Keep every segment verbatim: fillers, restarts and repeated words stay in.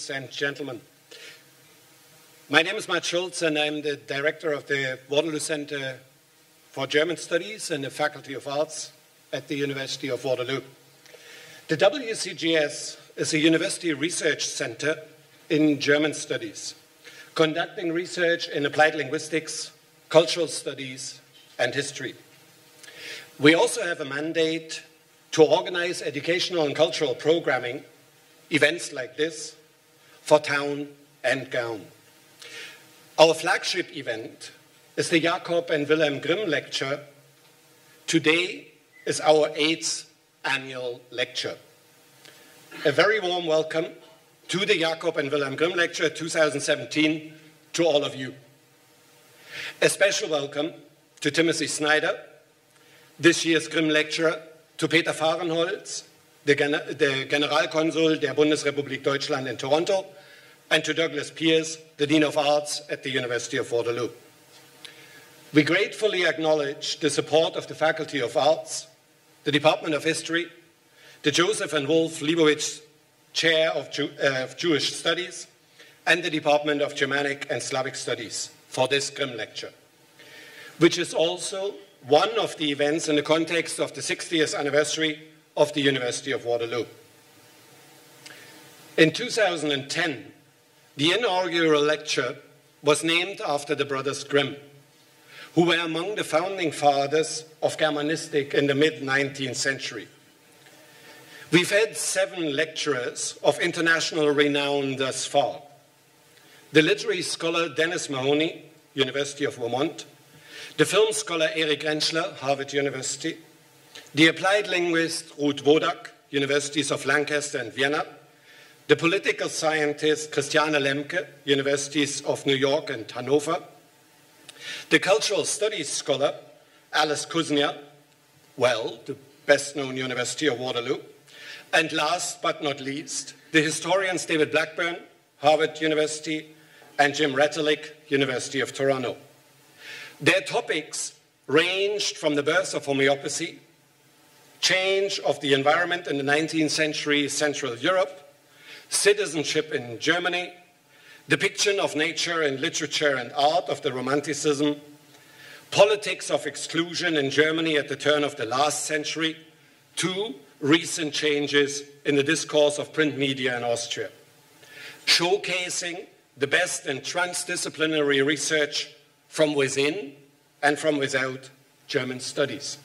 ladies and gentlemen. My name is Matt Schulz, and I'm the director of the Waterloo Center for German Studies and the Faculty of Arts at the University of Waterloo. The W C G S is a university research center in German studies, conducting research in applied linguistics, cultural studies, and history. We also have a mandate to organize educational and cultural programming, events like this, for town and gown. Our flagship event is the Jakob and Wilhelm Grimm lecture. Today is our eighth annual lecture. A very warm welcome to the Jakob and Wilhelm Grimm lecture two thousand seventeen to all of you. A special welcome to Timothy Snyder, this year's Grimm lecturer, to Peter Fahrenholz, the, Gen the Generalkonsul der Bundesrepublik Deutschland in Toronto, and to Douglas Pierce, the Dean of Arts at the University of Waterloo. We gratefully acknowledge the support of the Faculty of Arts, the Department of History, the Joseph and Wolf Leibowitz Chair of, Jew uh, of Jewish Studies, and the Department of Germanic and Slavic Studies for this Grimm lecture, which is also one of the events in the context of the sixtieth anniversary of the University of Waterloo. In two thousand ten, the inaugural lecture was named after the brothers Grimm, who were among the founding fathers of Germanistic in the mid nineteenth century. We've had seven lecturers of international renown thus far. The literary scholar Dennis Mahoney, University of Vermont, the film scholar Eric Rentschler, Harvard University, the applied linguist Ruth Wodak, Universities of Lancaster and Vienna, the political scientist Christiane Lemke, Universities of New York and Hanover, the cultural studies scholar Alice Kuznia, well, the best-known University of Waterloo, and last but not least, the historians David Blackburn, Harvard University, and Jim Retelich, University of Toronto. Their topics ranged from the birth of homeopathy, change of the environment in the nineteenth century Central Europe, citizenship in Germany, depiction of nature in literature and art of the Romanticism, politics of exclusion in Germany at the turn of the last century, to recent changes in the discourse of print media in Austria, showcasing the best in transdisciplinary research from within and from without German studies.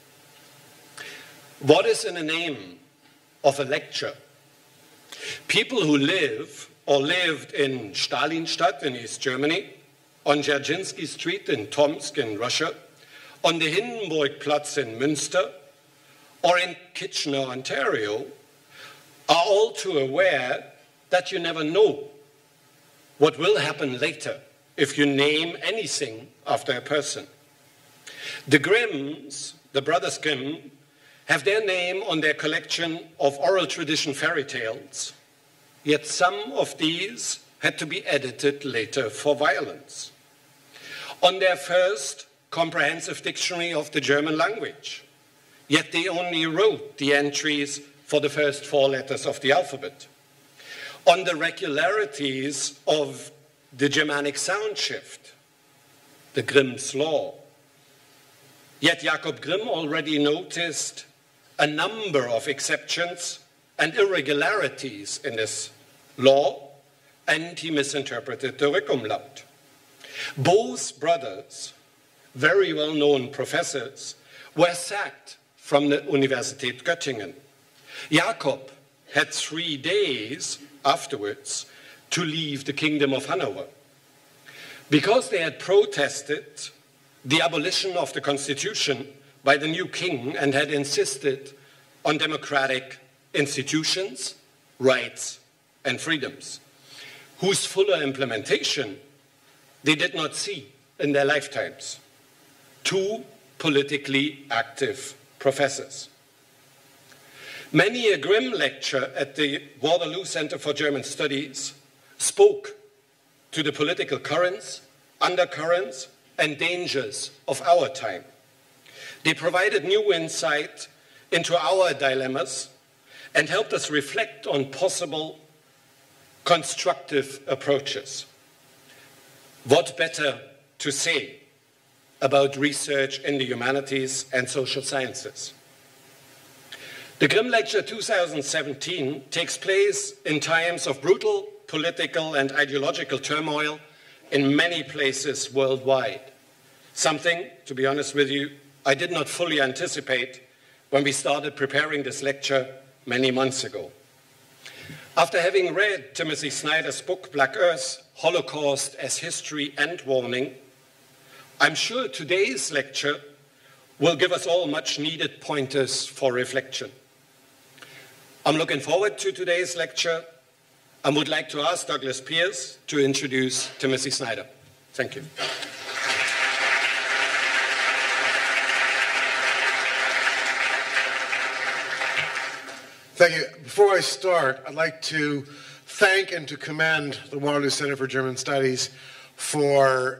What is in the name of a lecture? People who live or lived in Stalinstadt in East Germany, on Dzerzhinsky Street in Tomsk in Russia, on the Hindenburgplatz in Münster, or in Kitchener, Ontario, are all too aware that you never know what will happen later if you name anything after a person. The Grimms, the brothers Grimm, have their name on their collection of oral tradition fairy tales, yet some of these had to be edited later for violence. On their first comprehensive dictionary of the German language, yet they only wrote the entries for the first four letters of the alphabet. On the regularities of the Germanic sound shift, the Grimm's law. Yet Jakob Grimm already noticed a number of exceptions and irregularities in this law, and he misinterpreted the Rückumlaut. Both brothers, very well-known professors, were sacked from the Universität Göttingen. Jakob had three days afterwards to leave the Kingdom of Hanover, because they had protested the abolition of the constitution by the new king and had insisted on democratic institutions, rights, and freedoms, whose fuller implementation they did not see in their lifetimes. Two politically active professors. Many a Grimm lecture at the Waterloo Center for German Studies spoke to the political currents, undercurrents, and dangers of our time. They provided new insight into our dilemmas and helped us reflect on possible constructive approaches. What better to say about research in the humanities and social sciences? The Grimm Lecture two thousand seventeen takes place in times of brutal political and ideological turmoil in many places worldwide. Something, to be honest with you, I did not fully anticipate when we started preparing this lecture many months ago. After having read Timothy Snyder's book, Black Earth, Holocaust as History and Warning, I'm sure today's lecture will give us all much needed pointers for reflection. I'm looking forward to today's lecture and would like to ask Douglas Pierce to introduce Timothy Snyder. Thank you. Thank you. Before I start, I'd like to thank and to commend the Waterloo Center for German Studies for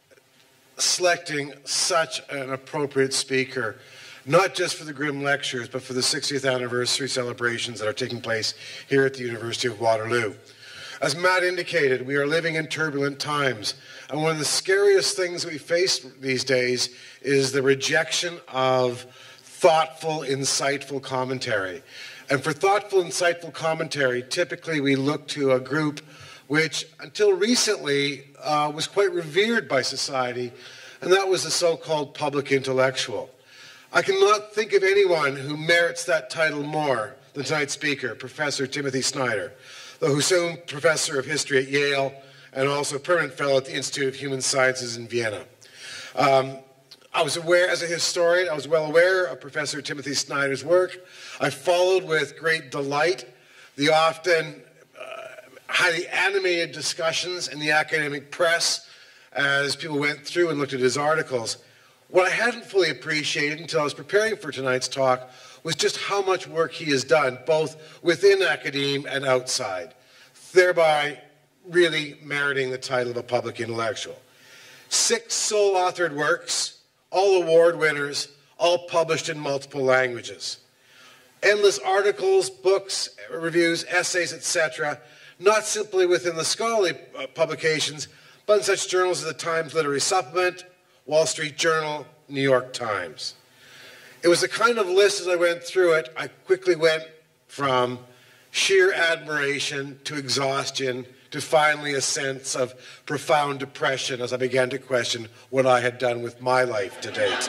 selecting such an appropriate speaker, not just for the Grimm Lectures, but for the sixtieth anniversary celebrations that are taking place here at the University of Waterloo. As Matt indicated, we are living in turbulent times, and one of the scariest things that we face these days is the rejection of thoughtful, insightful commentary. And for thoughtful, insightful commentary, typically we look to a group which, until recently, uh, was quite revered by society, and that was the so-called public intellectual. I cannot think of anyone who merits that title more than tonight's speaker, Professor Timothy Snyder, the Hussoun Professor of History at Yale and also permanent fellow at the Institute of Human Sciences in Vienna. Um, I was aware, as a historian, I was well aware of Professor Timothy Snyder's work. I followed with great delight the often uh, highly animated discussions in the academic press as people went through and looked at his articles. What I hadn't fully appreciated until I was preparing for tonight's talk was just how much work he has done, both within academia and outside, thereby really meriting the title of a public intellectual. Six sole-authored works, all award winners, all published in multiple languages. Endless articles, books, reviews, essays, et cetera, not simply within the scholarly publications, but in such journals as the Times Literary Supplement, Wall Street Journal, New York Times. It was a kind of list as I went through it. I quickly went from sheer admiration to exhaustion to finally a sense of profound depression as I began to question what I had done with my life to date.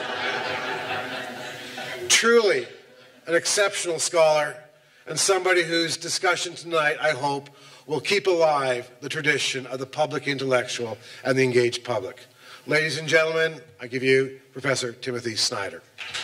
Truly an exceptional scholar and somebody whose discussion tonight, I hope, will keep alive the tradition of the public intellectual and the engaged public. Ladies and gentlemen, I give you Professor Timothy Snyder.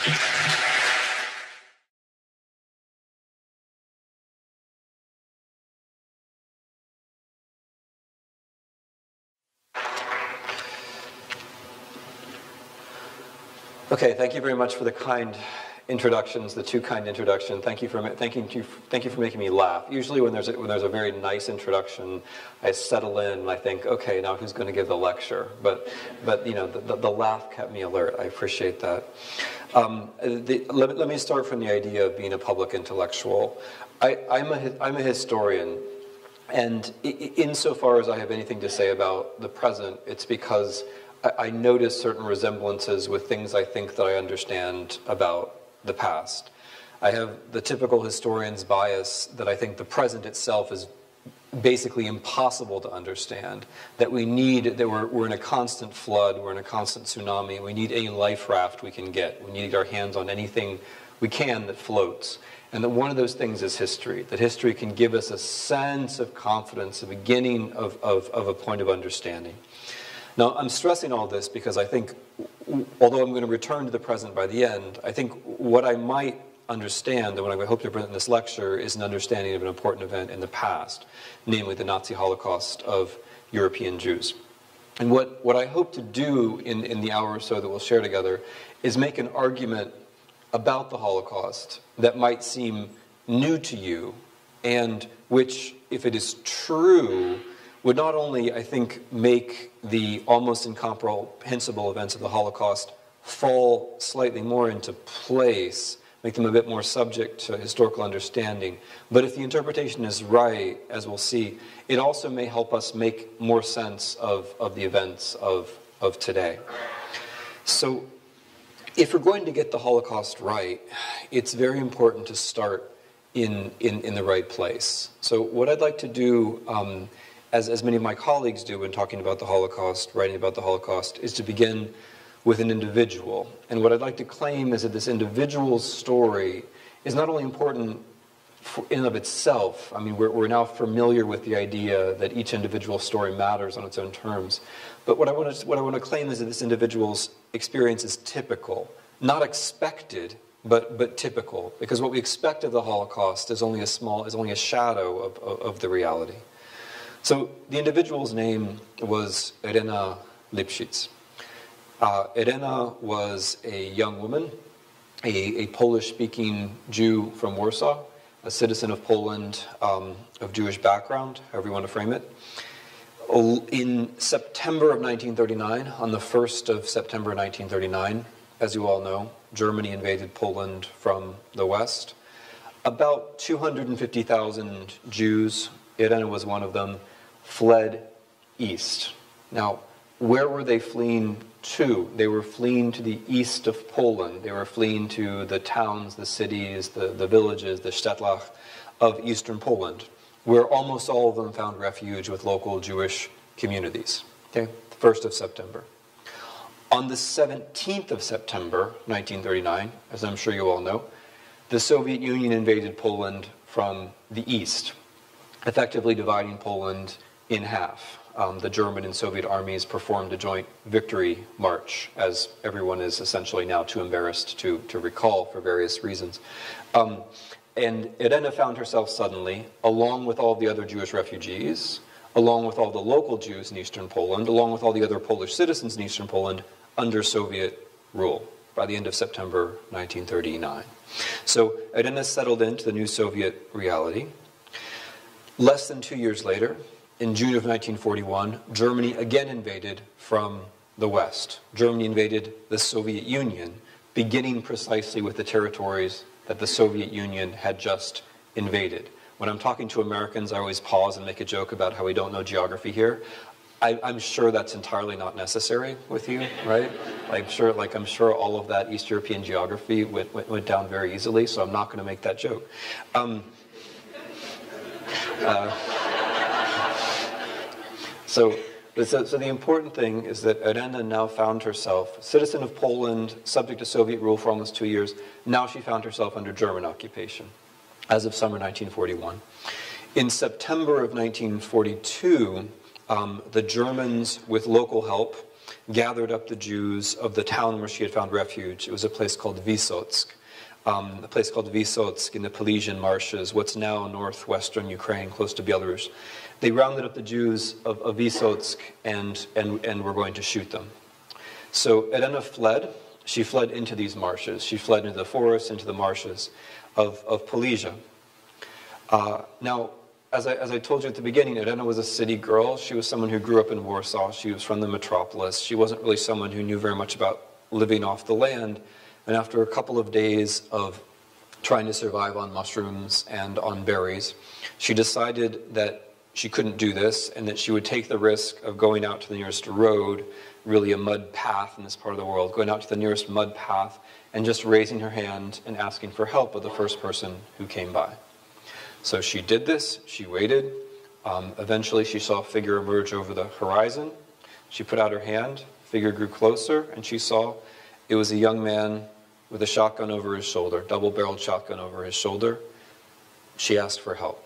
Okay, thank you very much for the kind introductions, the two kind introduction. Thank you for thanking you, thank you for making me laugh. Usually, when there's a, when there's a very nice introduction, I settle in and I think, okay, now who's going to give the lecture? But but you know, the, the, the laugh kept me alert. I appreciate that. Um, the, let, let me start from the idea of being a public intellectual. I, I'm a I'm a historian, and insofar as I have anything to say about the present, it's because I notice certain resemblances with things I think that I understand about the past. I have the typical historian's bias that I think the present itself is basically impossible to understand, that we need, that we're, we're in a constant flood, we're in a constant tsunami, we need any life raft we can get. We need our hands on anything we can that floats. And that one of those things is history, that history can give us a sense of confidence, a beginning of, of, of a point of understanding. Now, I'm stressing all this because I think, although I'm going to return to the present by the end, I think what I might understand, and what I hope to present in this lecture, is an understanding of an important event in the past, namely the Nazi Holocaust of European Jews. And what, what I hope to do in, in the hour or so that we'll share together is make an argument about the Holocaust that might seem new to you, and which, if it is true, would not only, I think, make the almost incomprehensible events of the Holocaust fall slightly more into place, make them a bit more subject to historical understanding. But if the interpretation is right, as we'll see, it also may help us make more sense of, of the events of, of today. So if we're going to get the Holocaust right, it's very important to start in, in, in the right place. So what I'd like to do, um, as, as many of my colleagues do when talking about the Holocaust, writing about the Holocaust, is to begin with an individual. And what I'd like to claim is that this individual's story is not only important for, in and of itself. I mean, we're, we're now familiar with the idea that each individual story matters on its own terms. But what I want to, what I want to claim is that this individual's experience is typical, not expected, but, but typical. Because what we expect of the Holocaust is only a small, is only a shadow of, of, of the reality. So the individual's name was Irena Lipschitz. Uh, Irena was a young woman, a, a Polish-speaking Jew from Warsaw, a citizen of Poland um, of Jewish background, however you want to frame it. In September of nineteen thirty-nine, on the first of September nineteen thirty-nine, as you all know, Germany invaded Poland from the west. About two hundred fifty thousand Jews, Irena was one of them, fled east. Now, where were they fleeing to? They were fleeing to the east of Poland. They were fleeing to the towns, the cities, the, the villages, the Städtlach of eastern Poland, where almost all of them found refuge with local Jewish communities. Okay, first of September. On the seventeenth of September, nineteen thirty-nine, as I'm sure you all know, the Soviet Union invaded Poland from the east, effectively dividing Poland in half. Um, the German and Soviet armies performed a joint victory march, as everyone is essentially now too embarrassed to, to recall for various reasons. Um, and Irena found herself suddenly, along with all the other Jewish refugees, along with all the local Jews in eastern Poland, along with all the other Polish citizens in eastern Poland, under Soviet rule by the end of September nineteen thirty-nine. So Irena settled into the new Soviet reality. Less than two years later, in June of nineteen forty-one, Germany again invaded from the west. Germany invaded the Soviet Union, beginning precisely with the territories that the Soviet Union had just invaded. When I'm talking to Americans, I always pause and make a joke about how we don't know geography here. I, I'm sure that's entirely not necessary with you, right? I'm sure, like I'm sure all of that East European geography went, went, went down very easily, so I'm not going to make that joke. Um, uh, So, so, so the important thing is that Irena now found herself, citizen of Poland, subject to Soviet rule for almost two years. Now she found herself under German occupation, as of summer nineteen forty-one. In September of nineteen forty-two, um, the Germans, with local help, gathered up the Jews of the town where she had found refuge. It was a place called Vysotsk. Um, a place called Vysotsk in the Polesian marshes, what's now northwestern Ukraine, close to Belarus. They rounded up the Jews of, of Vysotsk and, and, and were going to shoot them. So Irena fled. She fled into these marshes. She fled into the forests, into the marshes of, of Polesia. Uh, now, as I, as I told you at the beginning, Irena was a city girl. She was someone who grew up in Warsaw. She was from the metropolis. She wasn't really someone who knew very much about living off the land. And after a couple of days of trying to survive on mushrooms and on berries, she decided that she couldn't do this and that she would take the risk of going out to the nearest road, really a mud path in this part of the world, going out to the nearest mud path and just raising her hand and asking for help of the first person who came by. So she did this. She waited. Um, eventually she saw a figure emerge over the horizon. She put out her hand. Figure grew closer, and she saw it was a young man with a shotgun over his shoulder, double-barreled shotgun over his shoulder. She asked for help.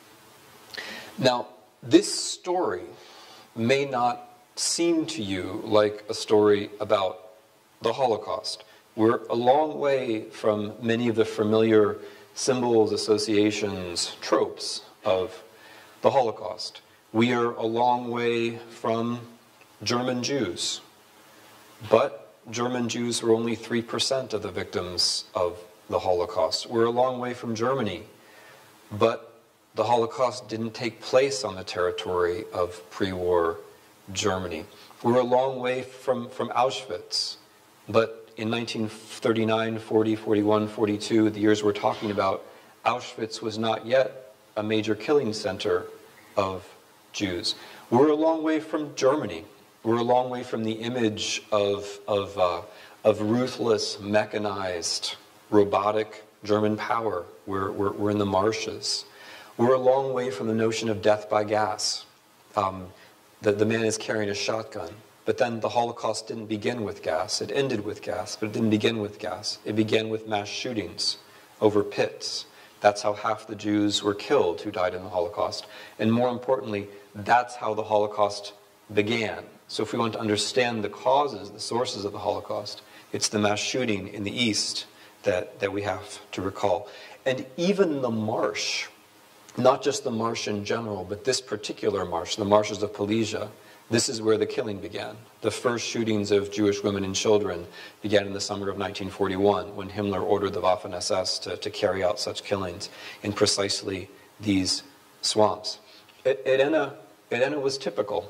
Now, this story may not seem to you like a story about the Holocaust. We're a long way from many of the familiar symbols, associations, tropes of the Holocaust. We are a long way from German Jews, but German Jews were only three percent of the victims of the Holocaust. We're a long way from Germany, but the Holocaust didn't take place on the territory of pre-war Germany. We're a long way from, from Auschwitz, but in nineteen thirty-nine, forty, forty-one, forty-two, the years we're talking about, Auschwitz was not yet a major killing center of Jews. We're a long way from Germany. We're a long way from the image of, of, uh, of ruthless, mechanized, robotic German power. We're, we're, we're in the marshes. We're a long way from the notion of death by gas. Um, the, the man is carrying a shotgun. But then the Holocaust didn't begin with gas. It ended with gas, but it didn't begin with gas. It began with mass shootings over pits. That's how half the Jews were killed who died in the Holocaust. And more importantly, that's how the Holocaust began. So if we want to understand the causes, the sources of the Holocaust, it's the mass shooting in the East that, that we have to recall. And even the marsh, not just the marsh in general, but this particular marsh, the marshes of Palesia, this is where the killing began. The first shootings of Jewish women and children began in the summer of nineteen forty-one, when Himmler ordered the Waffen S S to, to carry out such killings in precisely these swamps. Edena, Edena was typical.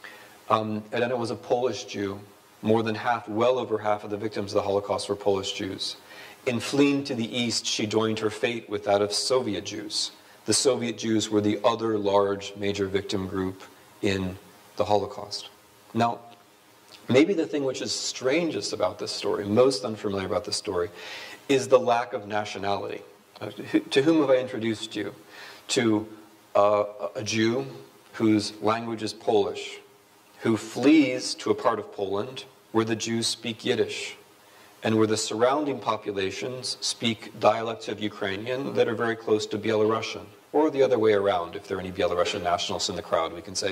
Um, Edena was a Polish Jew. More than half, well over half of the victims of the Holocaust were Polish Jews. In fleeing to the east, she joined her fate with that of Soviet Jews. The Soviet Jews were the other large major victim group in the Holocaust. Now, maybe the thing which is strangest about this story, most unfamiliar about this story, is the lack of nationality. Uh, to whom have I introduced you? To uh, a Jew whose language is Polish, who flees to a part of Poland where the Jews speak Yiddish, and where the surrounding populations speak dialects of Ukrainian that are very close to Belarusian, or the other way around. If there are any Belarusian nationalists in the crowd, we can say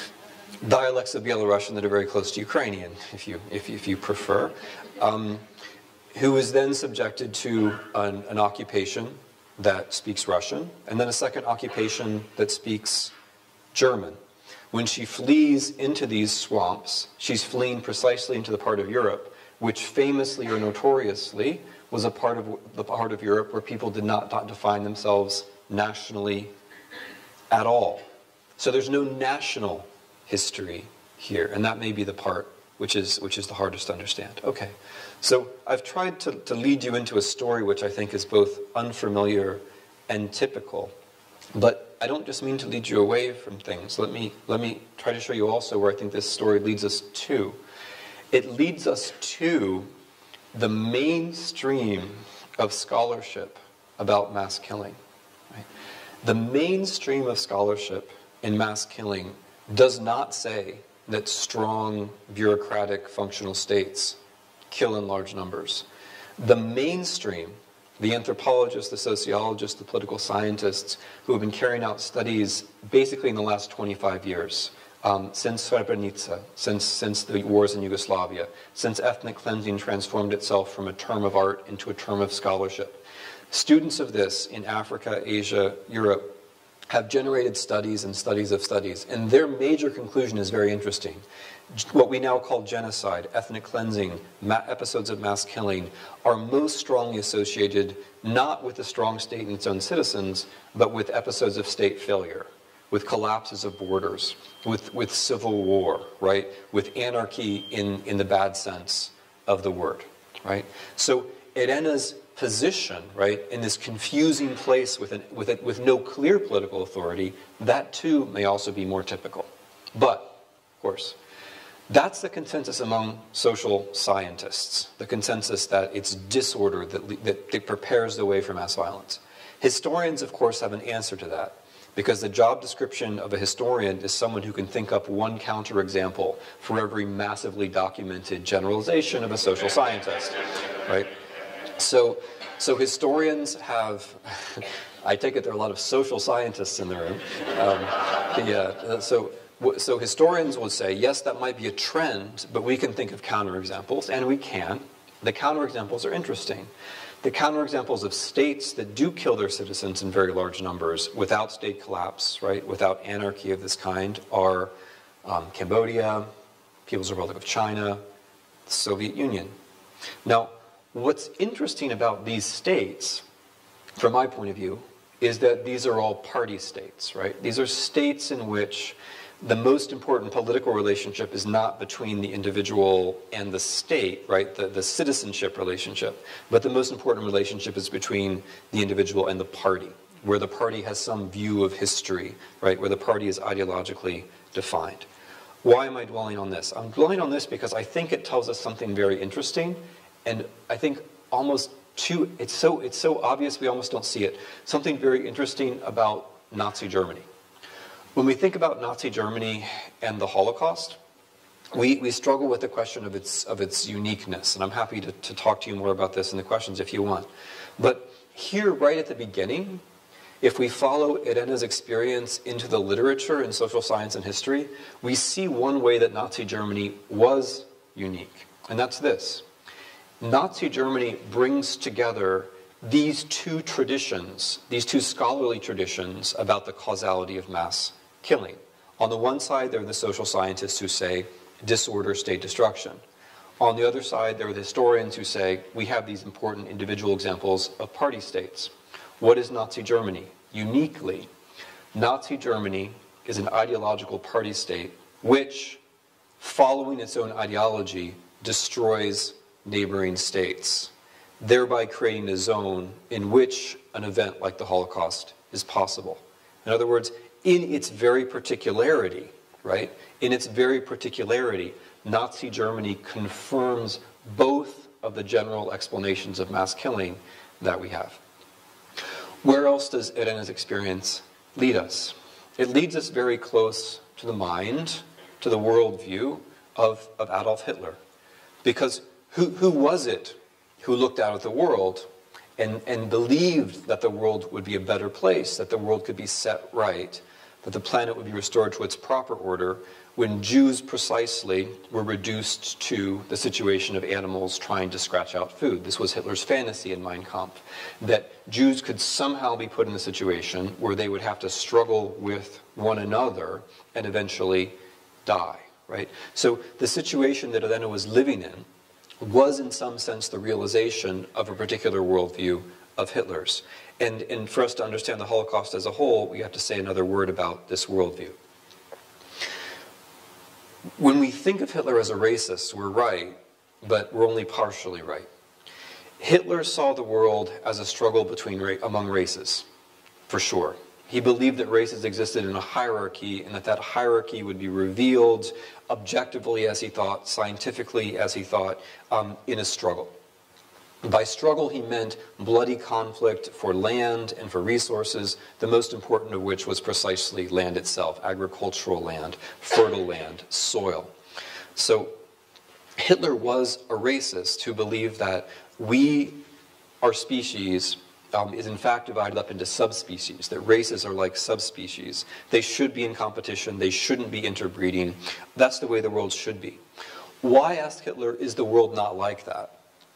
dialects of Belarusian that are very close to Ukrainian, if you, if, if you prefer, um, who is then subjected to an, an occupation that speaks Russian, and then a second occupation that speaks German. When she flees into these swamps, she's fleeing precisely into the part of Europe, which famously or notoriously was a part of the part of Europe where people did not, not define themselves nationally at all. So there's no national history here, and that may be the part which is which is the hardest to understand. Okay, so I've tried to, to lead you into a story which I think is both unfamiliar and typical, but I don't just mean to lead you away from things. Let me let me try to show you also where I think this story leads us to. It leads us to the mainstream of scholarship about mass killing. Right? The mainstream of scholarship in mass killing does not say that strong, bureaucratic, functional states kill in large numbers. The mainstream, the anthropologists, the sociologists, the political scientists who have been carrying out studies basically in the last twenty-five years, um, since Srebrenica, since, since the wars in Yugoslavia, since ethnic cleansing transformed itself from a term of art into a term of scholarship. Students of this in Africa, Asia, Europe, have generated studies and studies of studies, and their major conclusion is very interesting. What we now call genocide, ethnic cleansing, ma- episodes of mass killing, are most strongly associated not with a strong state and its own citizens, but with episodes of state failure, with collapses of borders, with, with civil war, right? With anarchy in, in the bad sense of the word, right? So Irena's position, right, in this confusing place with, an, with, a, with no clear political authority, that too may also be more typical. But, of course, that's the consensus among social scientists, the consensus that it's disorder that, that, that prepares the way for mass violence. Historians, of course, have an answer to that, because the job description of a historian is someone who can think up one counterexample for every massively documented generalization of a social scientist, right? So, so historians have, I take it there are a lot of social scientists in the room. Um, the, uh, so, so historians will say, yes, that might be a trend, but we can think of counterexamples, and we can. The counterexamples are interesting. The counterexamples of states that do kill their citizens in very large numbers without state collapse, right, without anarchy of this kind, are um, Cambodia, People's Republic of China, the Soviet Union. Now, what's interesting about these states, from my point of view, is that these are all party states, right? These are states in which the most important political relationship is not between the individual and the state, right, the, the citizenship relationship, but the most important relationship is between the individual and the party, where the party has some view of history, right, where the party is ideologically defined. Why am I dwelling on this? I'm dwelling on this because I think it tells us something very interesting, and I think almost too, it's so, it's so obvious we almost don't see it, something very interesting about Nazi Germany. When we think about Nazi Germany and the Holocaust, we, we struggle with the question of its, of its uniqueness, and I'm happy to, to talk to you more about this in the questions if you want. But here, right at the beginning, if we follow Irene's experience into the literature in social science and history, we see one way that Nazi Germany was unique, and that's this. Nazi Germany brings together these two traditions, these two scholarly traditions about the causality of mass killing. On the one side, there are the social scientists who say disorder, state destruction. On the other side, there are the historians who say we have these important individual examples of party states. What is Nazi Germany? Uniquely, Nazi Germany is an ideological party state which, following its own ideology, destroys neighboring states, thereby creating a zone in which an event like the Holocaust is possible. In other words, in its very particularity, right, in its very particularity, Nazi Germany confirms both of the general explanations of mass killing that we have. Where else does Irene's experience lead us? It leads us very close to the mind, to the worldview of, of Adolf Hitler. Because who, who was it who looked out at the world and, and believed that the world would be a better place, that the world could be set right, that the planet would be restored to its proper order, when Jews precisely were reduced to the situation of animals trying to scratch out food? This was Hitler's fantasy in Mein Kampf, that Jews could somehow be put in a situation where they would have to struggle with one another and eventually die, right? So the situation that Irene was living in was in some sense the realization of a particular worldview of Hitler's. And, and for us to understand the Holocaust as a whole, we have to say another word about this worldview. When we think of Hitler as a racist, we're right, but we're only partially right. Hitler saw the world as a struggle between among races, for sure. He believed that races existed in a hierarchy, and that that hierarchy would be revealed objectively as he thought, scientifically as he thought, um, in a struggle. By struggle, he meant bloody conflict for land and for resources, the most important of which was precisely land itself, agricultural land, fertile land, soil. So Hitler was a racist who believed that we, our species, um, is in fact divided up into subspecies, that races are like subspecies. They should be in competition. They shouldn't be interbreeding. That's the way the world should be. Why, asked Hitler, is the world not like that?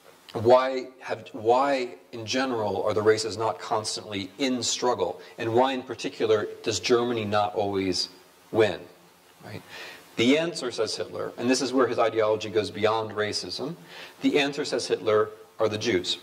Why, have, why, in general, are the races not constantly in struggle? And why, in particular, does Germany not always win? Right? The answer, says Hitler, and this is where his ideology goes beyond racism, the answer, says Hitler, are the Jews.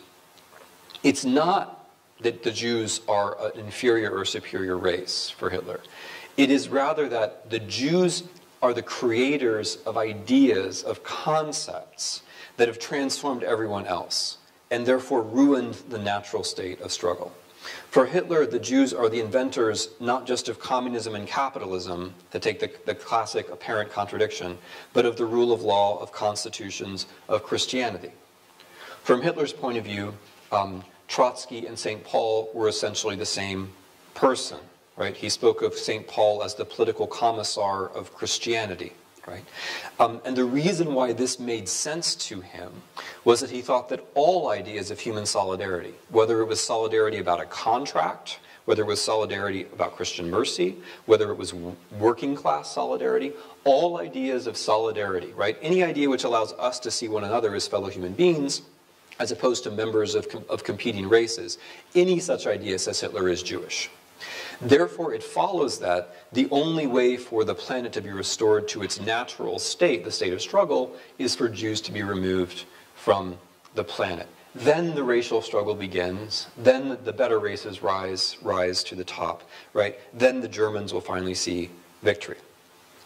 It's not that the Jews are an inferior or superior race for Hitler. It is rather that the Jews are the creators of ideas, of concepts, that have transformed everyone else, and therefore ruined the natural state of struggle. For Hitler, the Jews are the inventors not just of communism and capitalism, to take the, the classic apparent contradiction, but of the rule of law, of constitutions, of Christianity. From Hitler's point of view, um, Trotsky and Saint Paul were essentially the same person, right? He spoke of Saint Paul as the political commissar of Christianity. Right? Um, and the reason why this made sense to him was that he thought that all ideas of human solidarity, whether it was solidarity about a contract, whether it was solidarity about Christian mercy, whether it was working class solidarity, all ideas of solidarity, right? Any idea which allows us to see one another as fellow human beings, as opposed to members of, com of competing races, any such idea, says Hitler, is Jewish. Therefore, it follows that the only way for the planet to be restored to its natural state, the state of struggle, is for Jews to be removed from the planet. Then the racial struggle begins. Then the better races rise, rise to the top, right? Then the Germans will finally see victory.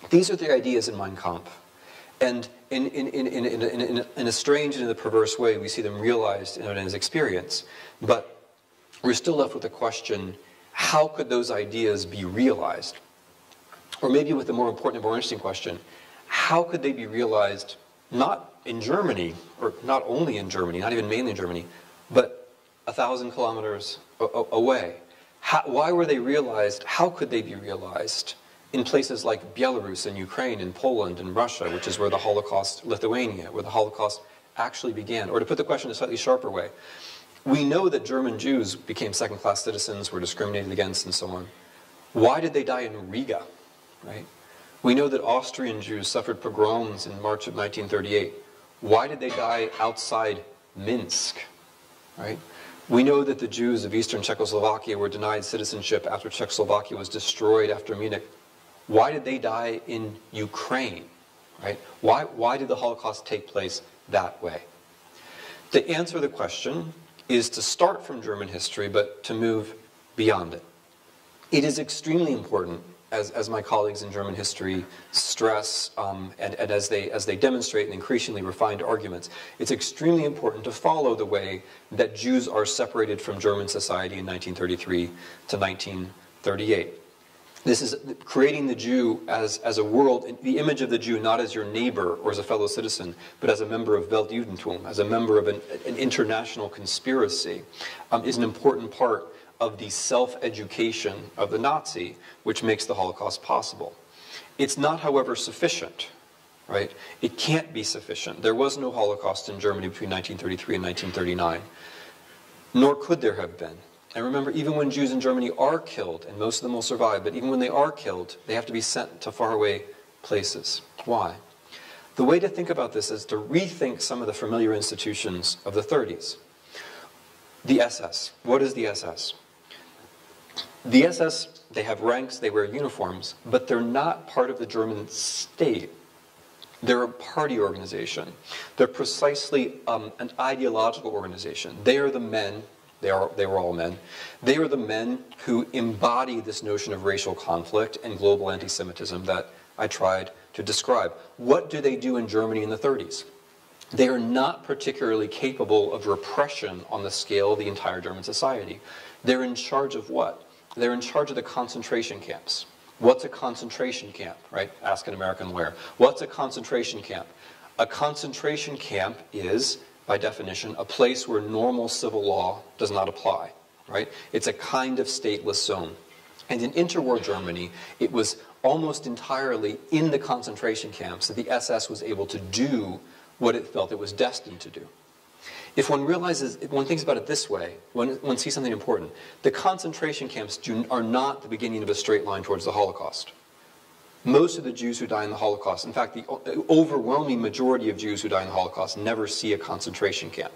These are the ideas in Mein Kampf. And in, in, in, in, in, in, in a strange and in a perverse way, we see them realized in his experience. But we're still left with the question, how could those ideas be realized? Or maybe with the more important and more interesting question, how could they be realized not in Germany, or not only in Germany, not even mainly in Germany, but a thousand kilometers away? How, why were they realized? How could they be realized in places like Belarus and Ukraine and Poland and Russia, which is where the Holocaust, Lithuania, where the Holocaust actually began? Or to put the question in a slightly sharper way, we know that German Jews became second-class citizens, were discriminated against, and so on. Why did they die in Riga, right? We know that Austrian Jews suffered pogroms in March of nineteen thirty-eight. Why did they die outside Minsk, right? We know that the Jews of Eastern Czechoslovakia were denied citizenship after Czechoslovakia was destroyed after Munich. Why did they die in Ukraine, right? Why, why did the Holocaust take place that way? To answer the question is to start from German history, but to move beyond it. It is extremely important, as, as my colleagues in German history stress, um, and, and as, they, as they demonstrate in increasingly refined arguments, it's extremely important to follow the way that Jews are separated from German society in nineteen thirty-three to nineteen thirty-eight. This is creating the Jew as, as a world, the image of the Jew not as your neighbor or as a fellow citizen, but as a member of Weltjudentum, as a member of an, an international conspiracy, um, is an important part of the self-education of the Nazi, which makes the Holocaust possible. It's not, however, sufficient, right? It can't be sufficient. There was no Holocaust in Germany between nineteen thirty-three and nineteen thirty-nine, nor could there have been. And remember, even when Jews in Germany are killed, and most of them will survive, but even when they are killed, they have to be sent to faraway places. Why? The way to think about this is to rethink some of the familiar institutions of the thirties. The S S. What is the S S? The S S, they have ranks, they wear uniforms, but they're not part of the German state. They're a party organization. They're precisely um, an ideological organization. They are the men. They, are, they were all men. They are the men who embody this notion of racial conflict and global anti-Semitism that I tried to describe. What do they do in Germany in the thirties? They are not particularly capable of repression on the scale of the entire German society. They're in charge of what? They're in charge of the concentration camps. What's a concentration camp, right? Ask an American lawyer. What's a concentration camp? A concentration camp is, by definition, a place where normal civil law does not apply, right? It's a kind of stateless zone. And in interwar Germany, it was almost entirely in the concentration camps that the S S was able to do what it felt it was destined to do. If one realizes, if one thinks about it this way, one, one sees something important. The concentration camps do, are not the beginning of a straight line towards the Holocaust. Most of the Jews who die in the Holocaust, in fact, the overwhelming majority of Jews who die in the Holocaust never see a concentration camp.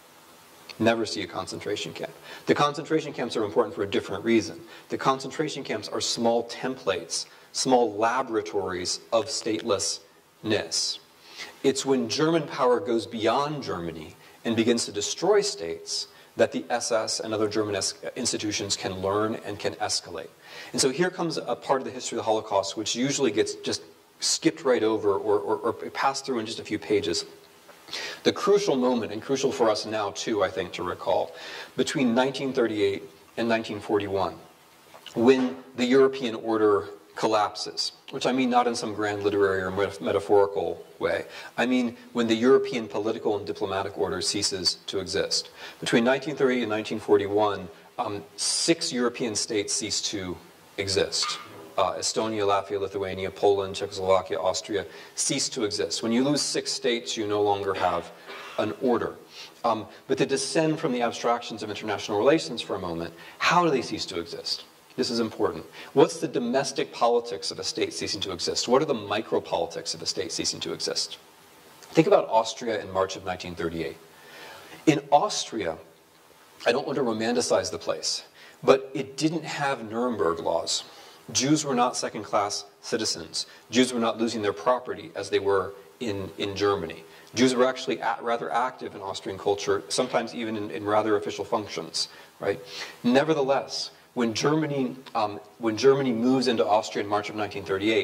Never see a concentration camp. The concentration camps are important for a different reason. The concentration camps are small templates, small laboratories of statelessness. It's when German power goes beyond Germany and begins to destroy states that the S S and other German institutions can learn and can escalate. And so here comes a part of the history of the Holocaust which usually gets just skipped right over or, or, or passed through in just a few pages. The crucial moment, and crucial for us now too, I think, to recall, between nineteen thirty-eight and nineteen forty-one, when the European order collapses, which I mean not in some grand literary or metaphorical way. I mean when the European political and diplomatic order ceases to exist. Between nineteen thirty and nineteen forty-one, um, six European states cease to exist. Uh, Estonia, Latvia, Lithuania, Poland, Czechoslovakia, Austria cease to exist. When you lose six states, you no longer have an order. Um, but to descend from the abstractions of international relations for a moment, how do they cease to exist? This is important. What's the domestic politics of a state ceasing to exist? What are the micropolitics of a state ceasing to exist? Think about Austria in March of nineteen thirty-eight. In Austria, I don't want to romanticize the place, but it didn't have Nuremberg laws. Jews were not second-class citizens. Jews were not losing their property as they were in, in Germany. Jews were actually at, rather active in Austrian culture, sometimes even in, in rather official functions, right? Nevertheless, when Germany, um, when Germany moves into Austria in March of nineteen thirty-eight,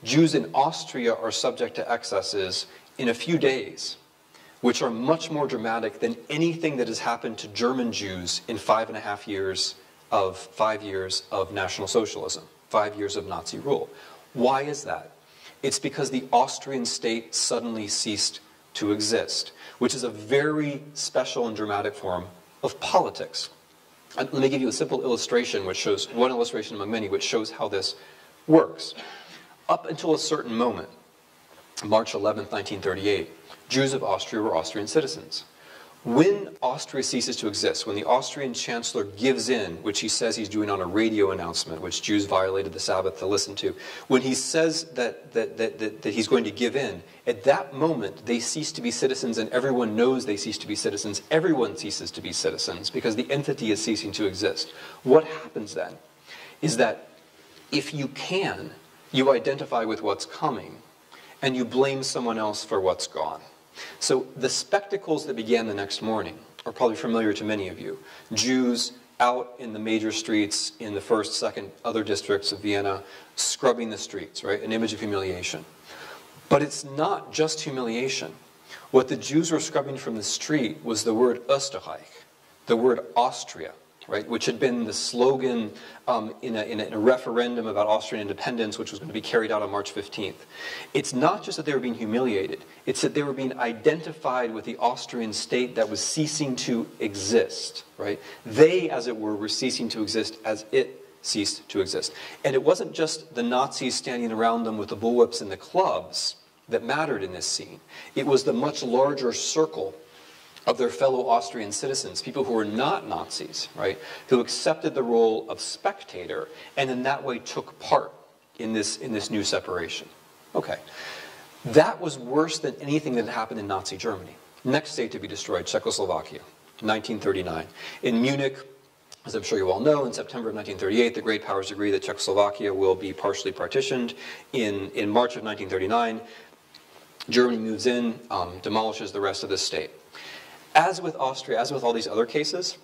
Jews in Austria are subject to excesses in a few days, which are much more dramatic than anything that has happened to German Jews in five and a half years of five years of National Socialism, five years of Nazi rule. Why is that? It's because the Austrian state suddenly ceased to exist, which is a very special and dramatic form of politics. And let me give you a simple illustration, which shows, one illustration among many, which shows how this works. Up until a certain moment, March eleventh, nineteen thirty-eight, Jews of Austria were Austrian citizens. When Austria ceases to exist, when the Austrian chancellor gives in, which he says he's doing on a radio announcement, which Jews violated the Sabbath to listen to, when he says that, that, that, that, that he's going to give in, at that moment they cease to be citizens, and everyone knows they cease to be citizens. Everyone ceases to be citizens because the entity is ceasing to exist. What happens then is that if you can, you identify with what's coming, and you blame someone else for what's gone. So the spectacles that began the next morning are probably familiar to many of you. Jews out in the major streets in the first, second, other districts of Vienna, scrubbing the streets, right? An image of humiliation. But it's not just humiliation. What the Jews were scrubbing from the street was the word Österreich, the word Austria, right? Which had been the slogan um, in, a, in, a, in a referendum about Austrian independence, which was going to be carried out on March fifteenth. It's not just that they were being humiliated, it's that they were being identified with the Austrian state that was ceasing to exist, right? They, as it were, were ceasing to exist as it ceased to exist. And it wasn't just the Nazis standing around them with the bullwhips and the clubs that mattered in this scene. It was the much larger circle of their fellow Austrian citizens, people who were not Nazis, right, who accepted the role of spectator and in that way took part in this, in this new separation. Okay. That was worse than anything that had happened in Nazi Germany. Next state to be destroyed, Czechoslovakia, nineteen thirty-nine. In Munich, as I'm sure you all know, in September of nineteen thirty-eight, the great powers agree that Czechoslovakia will be partially partitioned. In, in March of nineteen thirty-nine, Germany moves in, um, demolishes the rest of the state. As with Austria, as with all these other cases,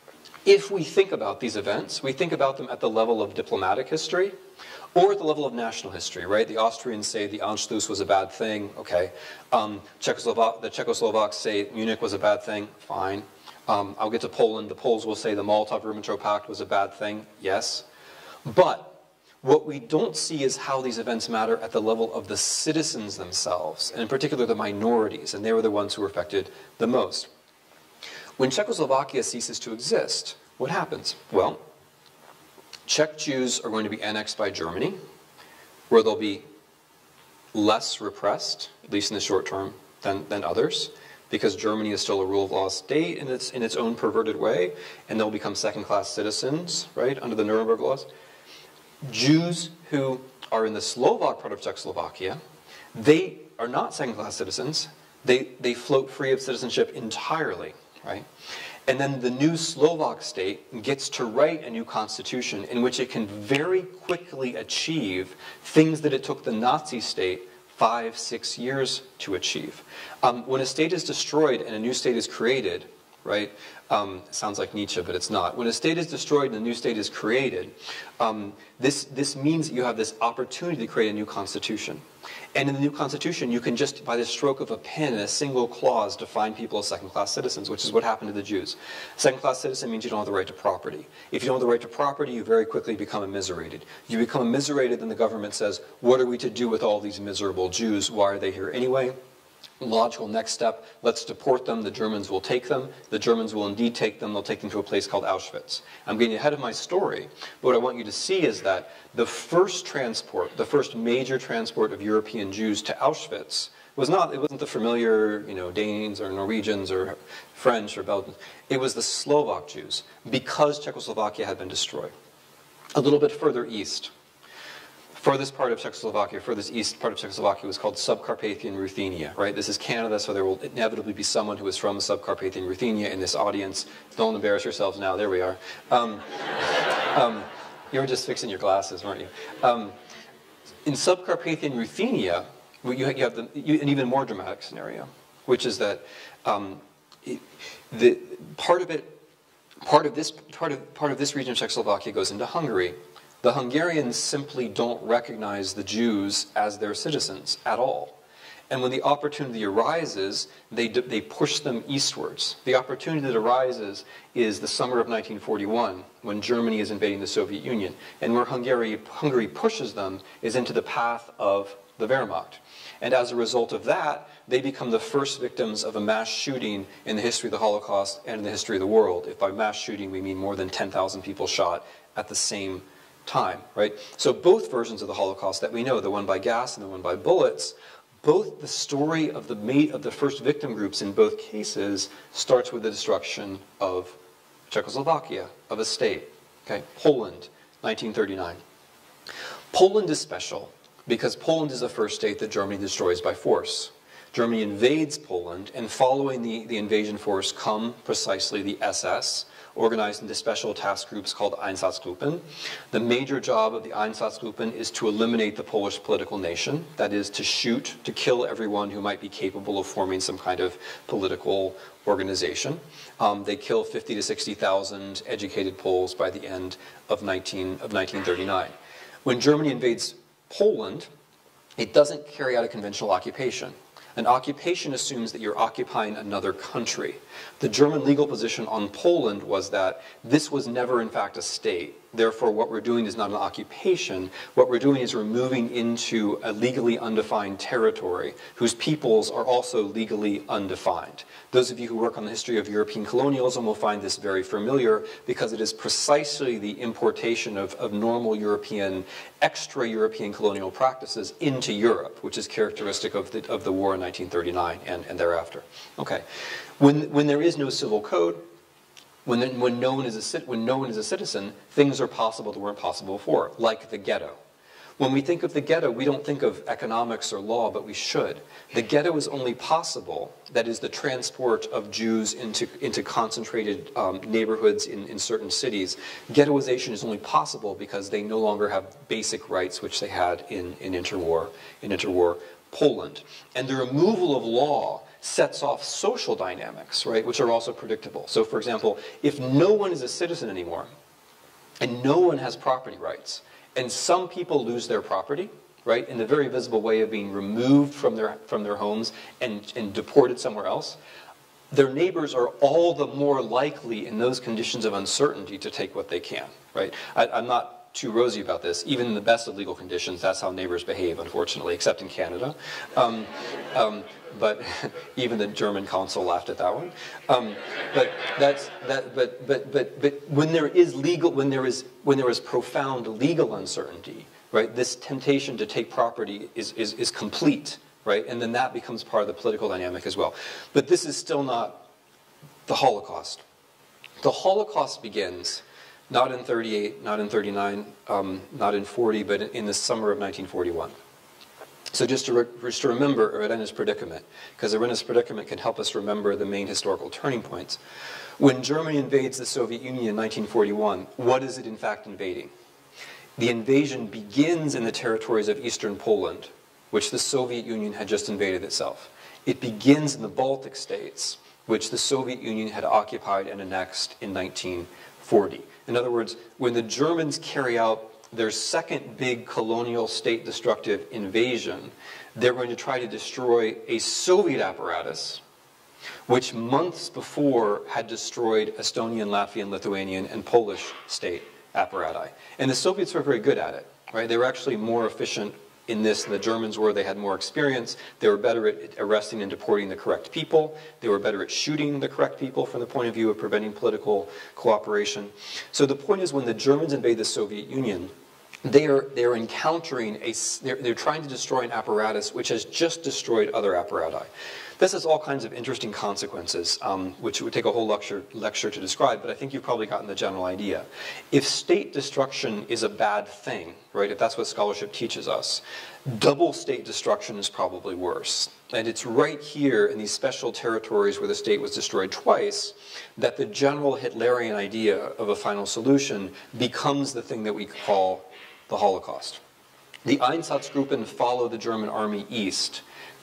if we think about these events, we think about them at the level of diplomatic history or at the level of national history, right? The Austrians say the Anschluss was a bad thing, okay. Um, Czechoslovak, the Czechoslovaks say Munich was a bad thing, fine. Um, I'll get to Poland. The Poles will say the Molotov-Ribbentrop Pact was a bad thing, yes. But what we don't see is how these events matter at the level of the citizens themselves, and in particular the minorities, and they were the ones who were affected the most. When Czechoslovakia ceases to exist, what happens? Well, Czech Jews are going to be annexed by Germany, where they'll be less repressed, at least in the short term, than, than others, because Germany is still a rule of law state in its, in its own perverted way, and they'll become second-class citizens, right, under the Nuremberg laws. Jews who are in the Slovak part of Czechoslovakia, they are not second-class citizens. They, they float free of citizenship entirely. Right? And then the new Slovak state gets to write a new constitution in which it can very quickly achieve things that it took the Nazi state five, six years to achieve. Um, when a state is destroyed and a new state is created, right? Um, it sounds like Nietzsche, but it's not. When a state is destroyed and a new state is created, um, this, this means that you have this opportunity to create a new constitution. And in the new constitution, you can just, by the stroke of a pen, in a single clause, define people as second-class citizens, which is what happened to the Jews. Second-class citizen means you don't have the right to property. If you don't have the right to property, you very quickly become immiserated. You become immiserated, then the government says, what are we to do with all these miserable Jews? Why are they here anyway? Logical next step, let's deport them. The Germans will take them. The Germans will indeed take them. They'll take them to a place called Auschwitz. I'm getting ahead of my story, but what I want you to see is that the first transport, the first major transport of European Jews to Auschwitz was not, it wasn't the familiar, you know, Danes or Norwegians or French or Belgians. It was the Slovak Jews, because Czechoslovakia had been destroyed. A little bit further east, furthest part of Czechoslovakia, furthest east part of Czechoslovakia was called Subcarpathian Ruthenia, right? This is Canada, so there will inevitably be someone who is from Subcarpathian Ruthenia in this audience. Don't embarrass yourselves now, there we are. Um, um, you were just fixing your glasses, weren't you? Um, in Subcarpathian Ruthenia, you have the, you, an even more dramatic scenario, which is that um, it, the, part of it, part of this, part of, part of this region of Czechoslovakia goes into Hungary, The Hungarians simply don't recognize the Jews as their citizens at all. And when the opportunity arises, they, they push them eastwards. The opportunity that arises is the summer of nineteen forty-one, when Germany is invading the Soviet Union. And where Hungary, Hungary pushes them is into the path of the Wehrmacht. And as a result of that, they become the first victims of a mass shooting in the history of the Holocaust and in the history of the world. If by mass shooting we mean more than ten thousand people shot at the same time, right? So both versions of the Holocaust that we know, the one by gas and the one by bullets, both the story of the mate of the first victim groups in both cases starts with the destruction of Czechoslovakia, of a state. Okay, Poland, nineteen thirty-nine. Poland is special because Poland is the first state that Germany destroys by force. Germany invades Poland, and following the, the invasion force come precisely the S S, organized into special task groups called Einsatzgruppen. The major job of the Einsatzgruppen is to eliminate the Polish political nation, that is, to shoot, to kill everyone who might be capable of forming some kind of political organization. Um, they kill fifty to sixty thousand educated Poles by the end of, nineteen, of nineteen thirty-nine. When Germany invades Poland, it doesn't carry out a conventional occupation. An occupation assumes that you're occupying another country. The German legal position on Poland was that this was never in fact a state. Therefore, what we're doing is not an occupation. What we're doing is we're moving into a legally undefined territory whose peoples are also legally undefined. Those of you who work on the history of European colonialism will find this very familiar because it is precisely the importation of, of normal European, extra-European colonial practices into Europe, which is characteristic of the, of the war in nineteen thirty-nine and, and thereafter. Okay. When, when there is no civil code, When, when, no one is a, when no one is a citizen, things are possible that weren't possible before, like the ghetto. When we think of the ghetto, we don't think of economics or law, but we should. The ghetto is only possible, that is the transport of Jews into, into concentrated um, neighborhoods in, in certain cities. Ghettoization is only possible because they no longer have basic rights which they had in, in, interwar, in interwar Poland. And the removal of law sets off social dynamics, right, which are also predictable. So, for example, if no one is a citizen anymore, and no one has property rights, and some people lose their property, right, in the very visible way of being removed from their, from their homes and, and deported somewhere else, their neighbors are all the more likely in those conditions of uncertainty to take what they can, right? I, I'm not too rosy about this. Even in the best of legal conditions, that's how neighbors behave, unfortunately, except in Canada. Um, um, but even the German consul laughed at that one. Um, but that's that. But but but but when there is legal, when there is when there is profound legal uncertainty, right? This temptation to take property is is is complete, right? And then that becomes part of the political dynamic as well. But this is still not the Holocaust. The Holocaust begins not in thirty-eight, not in thirty-nine, um, not in forty, but in the summer of nineteen forty-one. So just to, re just to remember Irena's predicament, because Irena's predicament can help us remember the main historical turning points. When Germany invades the Soviet Union in nineteen forty-one, what is it in fact invading? The invasion begins in the territories of eastern Poland, which the Soviet Union had just invaded itself. It begins in the Baltic states, which the Soviet Union had occupied and annexed in nineteen forty. In other words, when the Germans carry out their second big colonial state destructive invasion, they're going to try to destroy a Soviet apparatus which months before had destroyed Estonian, Latvian, Lithuanian, and Polish state apparati. And the Soviets were very good at it, right? They were actually more efficient in this than the Germans were. They had more experience. They were better at arresting and deporting the correct people. They were better at shooting the correct people from the point of view of preventing political cooperation. So the point is, when the Germans invade the Soviet Union, they are, they are encountering a, they're, they're trying to destroy an apparatus which has just destroyed other apparati. This has all kinds of interesting consequences, um, which would take a whole lecture, lecture to describe, but I think you've probably gotten the general idea. If state destruction is a bad thing, right, if that's what scholarship teaches us, double state destruction is probably worse. And it's right here in these special territories where the state was destroyed twice that the general Hitlerian idea of a final solution becomes the thing that we call the Holocaust. The Einsatzgruppen follow the German army east.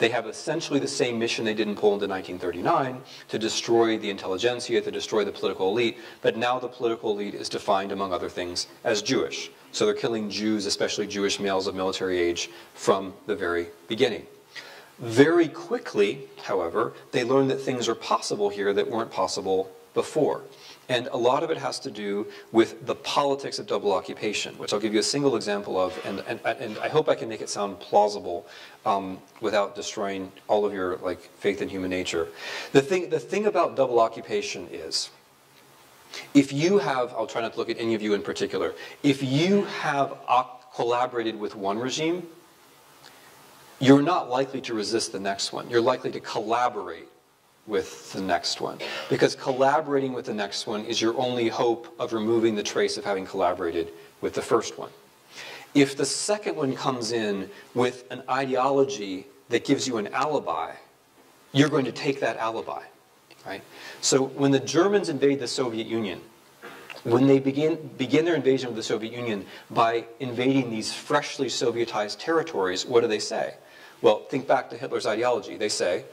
They have essentially the same mission they did in Poland in nineteen thirty-nine, to destroy the intelligentsia, to destroy the political elite, but now the political elite is defined, among other things, as Jewish. So they're killing Jews, especially Jewish males of military age, from the very beginning. Very quickly, however, they learn that things are possible here that weren't possible before. And a lot of it has to do with the politics of double occupation, which I'll give you a single example of, and, and, and I hope I can make it sound plausible um, without destroying all of your like faith in human nature. The thing, the thing about double occupation is, if you have, I'll try not to look at any of you in particular, if you have collaborated with one regime, you're not likely to resist the next one. You're likely to collaborate with the next one. Because collaborating with the next one is your only hope of removing the trace of having collaborated with the first one. If the second one comes in with an ideology that gives you an alibi, you're going to take that alibi. Right? So when the Germans invade the Soviet Union, when they begin, begin their invasion of the Soviet Union by invading these freshly Sovietized territories, what do they say? Well, think back to Hitler's ideology. They say,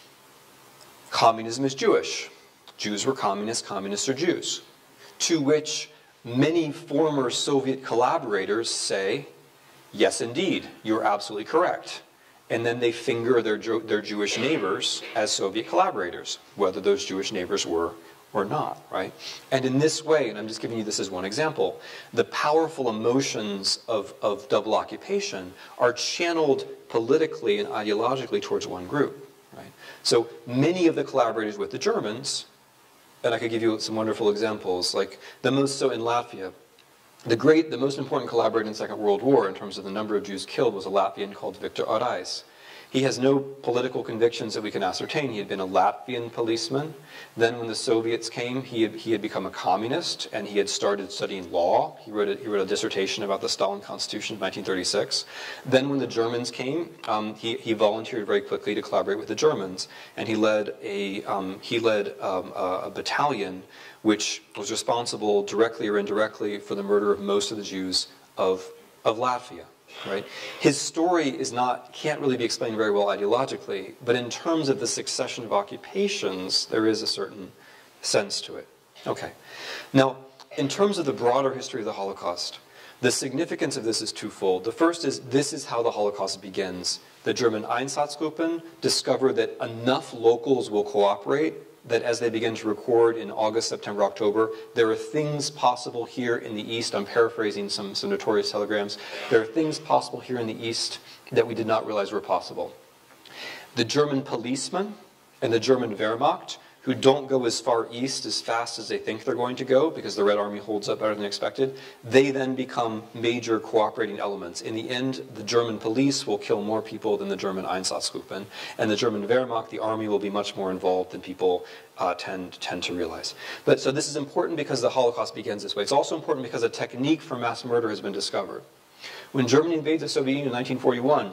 communism is Jewish. Jews were communists, communists are Jews. To which many former Soviet collaborators say, yes, indeed, you're absolutely correct. And then they finger their, their Jewish neighbors as Soviet collaborators, whether those Jewish neighbors were or not, right? And in this way, and I'm just giving you this as one example, the powerful emotions of, of double occupation are channeled politically and ideologically towards one group, right? So many of the collaborators with the Germans, and I could give you some wonderful examples, like the most so in Latvia, the great, the most important collaborator in the Second World War in terms of the number of Jews killed was a Latvian called Viktor Orais. He has no political convictions that we can ascertain. He had been a Latvian policeman. Then when the Soviets came, he had, he had become a communist, and he had started studying law. He wrote a, he wrote a dissertation about the Stalin Constitution of nineteen thirty-six. Then when the Germans came, um, he, he volunteered very quickly to collaborate with the Germans, and he led a, um, he led, um, a, a battalion which was responsible directly or indirectly for the murder of most of the Jews of, of Latvia. Right? His story is not, can't really be explained very well ideologically, but in terms of the succession of occupations, there is a certain sense to it. Okay. Now, in terms of the broader history of the Holocaust, the significance of this is twofold. The first is, this is how the Holocaust begins. The German Einsatzgruppen discover that enough locals will cooperate that as they begin to record in August, September, October, there are things possible here in the East. I'm paraphrasing some, some notorious telegrams. There are things possible here in the East that we did not realize were possible. The German policemen and the German Wehrmacht, who don't go as far east as fast as they think they're going to go because the Red Army holds up better than expected, they then become major cooperating elements. In the end, the German police will kill more people than the German Einsatzgruppen, and the German Wehrmacht, the army, will be much more involved than people uh, tend, tend to realize. But so this is important because the Holocaust begins this way. It's also important because a technique for mass murder has been discovered. When Germany invades the Soviet Union in nineteen forty-one,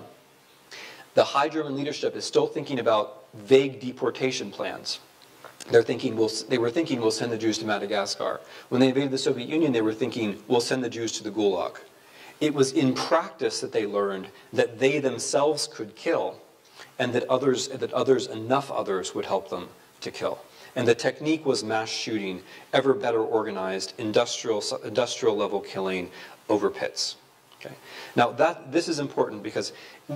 the high German leadership is still thinking about vague deportation plans. They're thinking, we'll, they were thinking, we'll send the Jews to Madagascar. When they invaded the Soviet Union, they were thinking, we'll send the Jews to the Gulag. It was in practice that they learned that they themselves could kill, and that others, that others, enough others, would help them to kill. And the technique was mass shooting, ever better organized, industrial, industrial level killing over pits. Okay. Now, that, this is important because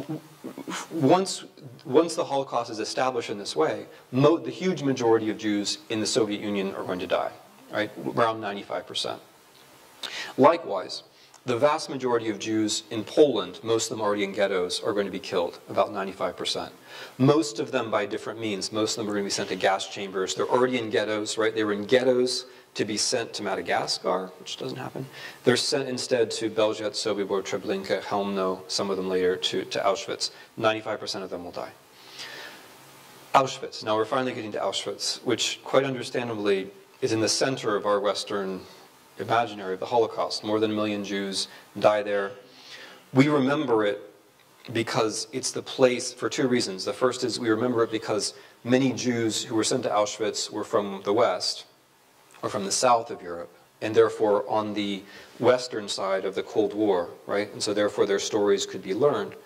once, once the Holocaust is established in this way, mo the huge majority of Jews in the Soviet Union are going to die, right? Around ninety-five percent. Likewise, the vast majority of Jews in Poland, most of them already in ghettos, are going to be killed, about ninety-five percent. Most of them by different means. Most of them are going to be sent to gas chambers. They're already in ghettos, right? They were in ghettos to be sent to Madagascar, which doesn't happen. They're sent instead to Belzec, Sobibor, Treblinka, Chełmno, some of them later to, to Auschwitz. ninety-five percent of them will die. Auschwitz. Now we're finally getting to Auschwitz, which quite understandably is in the center of our Western imaginary of the Holocaust. More than a million Jews die there. We remember it because it's the place for two reasons. The first is we remember it because many Jews who were sent to Auschwitz were from the West, or from the south of Europe, and therefore on the western side of the Cold War, right? And so therefore their stories could be learned.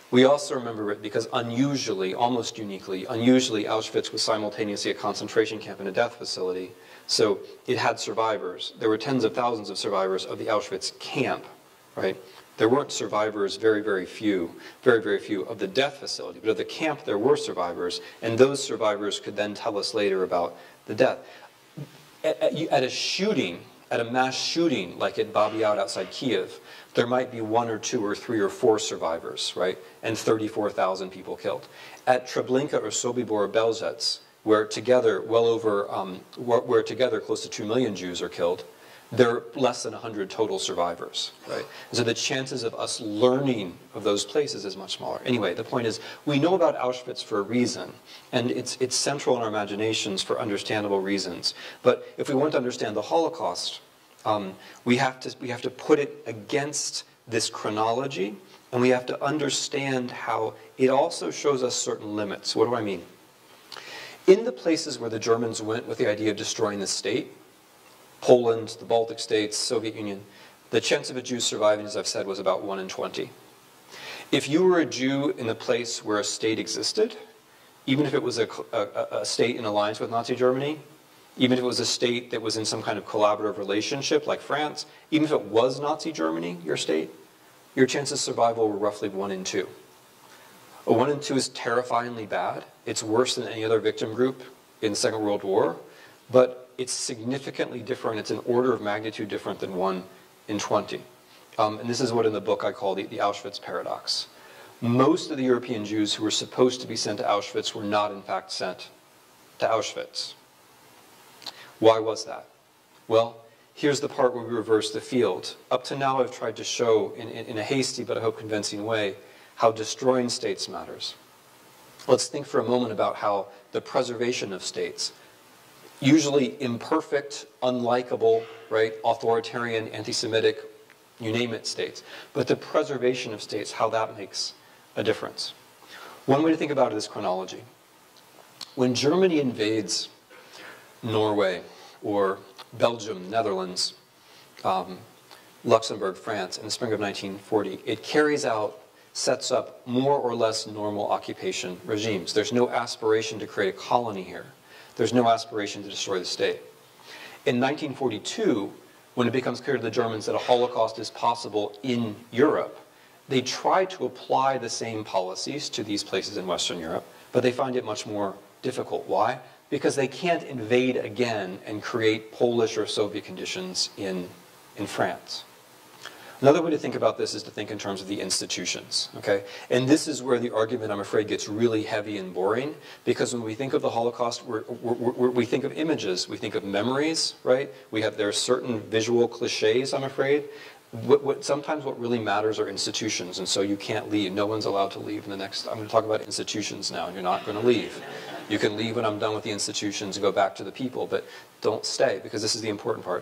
We also remember it because unusually, almost uniquely, unusually, Auschwitz was simultaneously a concentration camp and a death facility. So it had survivors. There were tens of thousands of survivors of the Auschwitz camp, right? There weren't survivors, very, very few, very, very few of the death facility. But of the camp, there were survivors, and those survivors could then tell us later about the death. At, at, at a shooting, at a mass shooting, like at Babi Yar outside Kiev, there might be one or two or three or four survivors, right? And thirty-four thousand people killed. At Treblinka or Sobibor or Belzec, where together, well over, um, where, where together close to two million Jews are killed, there are less than one hundred total survivors, right? And so the chances of us learning of those places is much smaller. Anyway, the point is, we know about Auschwitz for a reason, and it's, it's central in our imaginations for understandable reasons. But if we want to understand the Holocaust, um, we have to, we have to put it against this chronology, and we have to understand how it also shows us certain limits. What do I mean? In the places where the Germans went with the idea of destroying the state, Poland, the Baltic states, Soviet Union, the chance of a Jew surviving, as I've said, was about one in twenty. If you were a Jew in a place where a state existed, even if it was a, a, a state in alliance with Nazi Germany, even if it was a state that was in some kind of collaborative relationship like France, even if it was Nazi Germany, your state, your chances of survival were roughly one in two. A one in two is terrifyingly bad. It's worse than any other victim group in the Second World War, but it's significantly different. It's an order of magnitude different than one in twenty. Um, and this is what in the book I call the, the Auschwitz paradox. Most of the European Jews who were supposed to be sent to Auschwitz were not in fact sent to Auschwitz. Why was that? Well, here's the part where we reverse the field. Up to now I've tried to show in, in, in a hasty but I hope convincing way how destroying states matters. Let's think for a moment about how the preservation of states, usually imperfect, unlikable, right, authoritarian, anti-Semitic, you name it, states, but the preservation of states, how that makes a difference. One way to think about it is chronology. When Germany invades Norway or Belgium, Netherlands, um, Luxembourg, France in the spring of nineteen forty, it carries out, sets up more or less normal occupation regimes. There's no aspiration to create a colony here. There's no aspiration to destroy the state. In nineteen forty-two, when it becomes clear to the Germans that a Holocaust is possible in Europe, they try to apply the same policies to these places in Western Europe, but they find it much more difficult. Why? Because they can't invade again and create Polish or Soviet conditions in, in France. Another way to think about this is to think in terms of the institutions, okay? And this is where the argument, I'm afraid, gets really heavy and boring, because when we think of the Holocaust, we're, we're, we're, we think of images, we think of memories, right? We have, there are certain visual cliches, I'm afraid. What, what, sometimes what really matters are institutions, and so you can't leave. No one's allowed to leave in the next, I'm going to talk about institutions now, and you're not going to leave. You can leave when I'm done with the institutions and go back to the people, but don't stay, because this is the important part.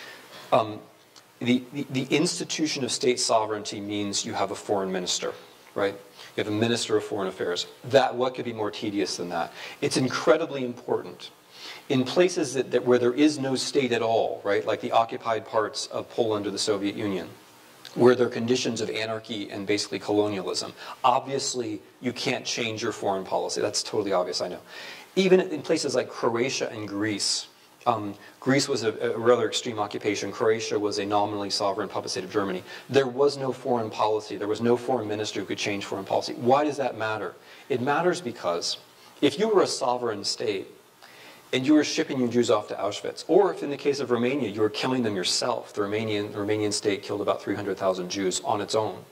Um, The, the, the institution of state sovereignty means you have a foreign minister, right? You have a minister of foreign affairs. That, what could be more tedious than that? It's incredibly important. In places that, that where there is no state at all, right, like the occupied parts of Poland or the Soviet Union, where there are conditions of anarchy and basically colonialism, obviously you can't change your foreign policy. That's totally obvious, I know. Even in places like Croatia and Greece, Um, Greece was a, a rather extreme occupation. Croatia was a nominally sovereign puppet state of Germany. There was no foreign policy. There was no foreign minister who could change foreign policy. Why does that matter? It matters because if you were a sovereign state and you were shipping your Jews off to Auschwitz, or if in the case of Romania you were killing them yourself, the Romanian, the Romanian state killed about three hundred thousand Jews on its own,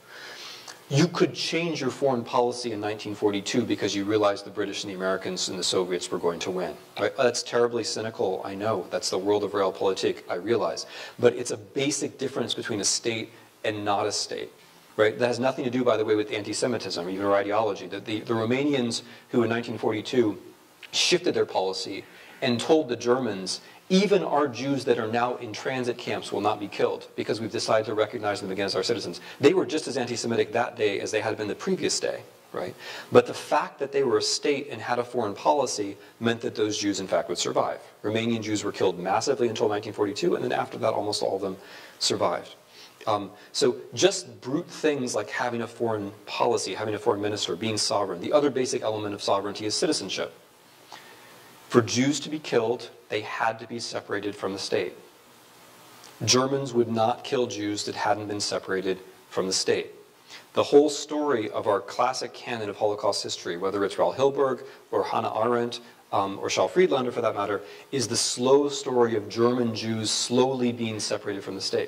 you could change your foreign policy in nineteen forty-two because you realized the British and the Americans and the Soviets were going to win. Right? That's terribly cynical, I know. That's the world of realpolitik, I realize. But it's a basic difference between a state and not a state. Right? That has nothing to do, by the way, with anti-Semitism or even our ideology. The, the, the Romanians who in nineteen forty-two shifted their policy and told the Germans, even our Jews that are now in transit camps will not be killed because we've decided to recognize them again as our citizens. They were just as anti-Semitic that day as they had been the previous day, right? But the fact that they were a state and had a foreign policy meant that those Jews, in fact, would survive. Romanian Jews were killed massively until nineteen forty-two, and then after that, almost all of them survived. Um, so just brute things like having a foreign policy, having a foreign minister, being sovereign. The other basic element of sovereignty is citizenship. For Jews to be killed, they had to be separated from the state. Germans would not kill Jews that hadn't been separated from the state. The whole story of our classic canon of Holocaust history, whether it's Raoul Hilberg or Hannah Arendt um, or Charles Friedlander for that matter, is the slow story of German Jews slowly being separated from the state.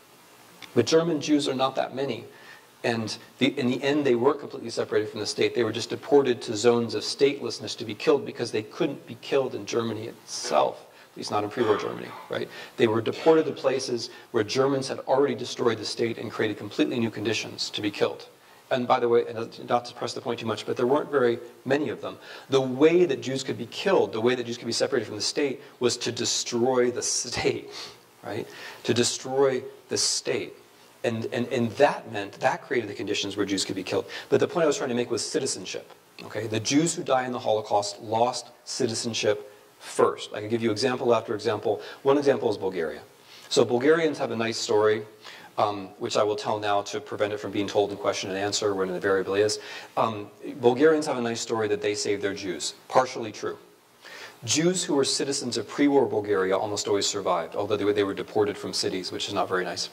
But German Jews are not that many. And the, in the end, they weren't completely separated from the state. They were just deported to zones of statelessness to be killed because they couldn't be killed in Germany itself, at least not in pre-war Germany, right? They were deported to places where Germans had already destroyed the state and created completely new conditions to be killed. And by the way, and not to press the point too much, but there weren't very many of them. The way that Jews could be killed, the way that Jews could be separated from the state, was to destroy the state, right? To destroy the state. And, and, and that meant, that created the conditions where Jews could be killed. But the point I was trying to make was citizenship. Okay? The Jews who die in the Holocaust lost citizenship first. I can give you example after example. One example is Bulgaria. So Bulgarians have a nice story, um, which I will tell now to prevent it from being told in question and answer, when it invariably is. Um, Bulgarians have a nice story that they saved their Jews. Partially true. Jews who were citizens of pre-war Bulgaria almost always survived, although they were, they were deported from cities, which is not very nice.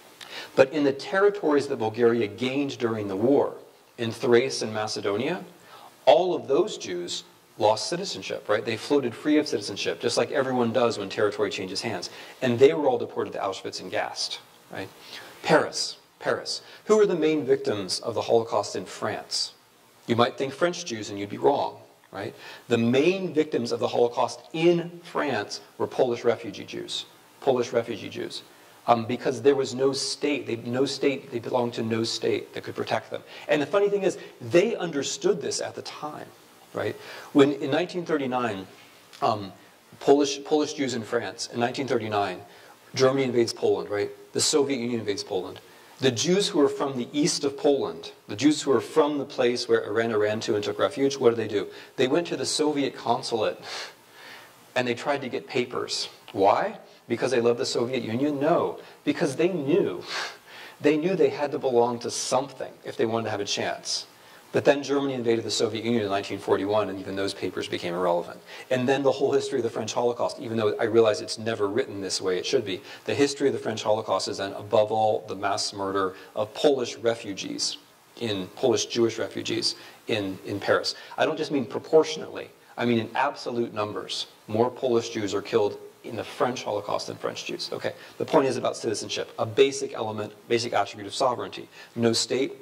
But in the territories that Bulgaria gained during the war, in Thrace and Macedonia, all of those Jews lost citizenship, right? They floated free of citizenship, just like everyone does when territory changes hands. And they were all deported to Auschwitz and gassed, right? Paris, Paris. Who were the main victims of the Holocaust in France? You might think French Jews and you'd be wrong, right? The main victims of the Holocaust in France were Polish refugee Jews, Polish refugee Jews. Um, because there was no state, they, no state, they belonged to no state that could protect them. And the funny thing is, they understood this at the time, right? When in nineteen thirty-nine, um, Polish, Polish Jews in France, in nineteen thirty-nine, Germany invades Poland, right? The Soviet Union invades Poland. The Jews who were from the east of Poland, the Jews who were from the place where Irena ran to and took refuge, what did they do? They went to the Soviet consulate and they tried to get papers. Why? Because they loved the Soviet Union? No, because they knew. They knew they had to belong to something if they wanted to have a chance. But then Germany invaded the Soviet Union in nineteen forty-one, and even those papers became irrelevant. And then the whole history of the French Holocaust, even though I realize it's never written this way it should be, the history of the French Holocaust is then, above all, the mass murder of Polish refugees, in Polish Jewish refugees in, in Paris. I don't just mean proportionately. I mean in absolute numbers. More Polish Jews are killed in the French Holocaust than French Jews. Okay, the point is about citizenship, a basic element, basic attribute of sovereignty. No state,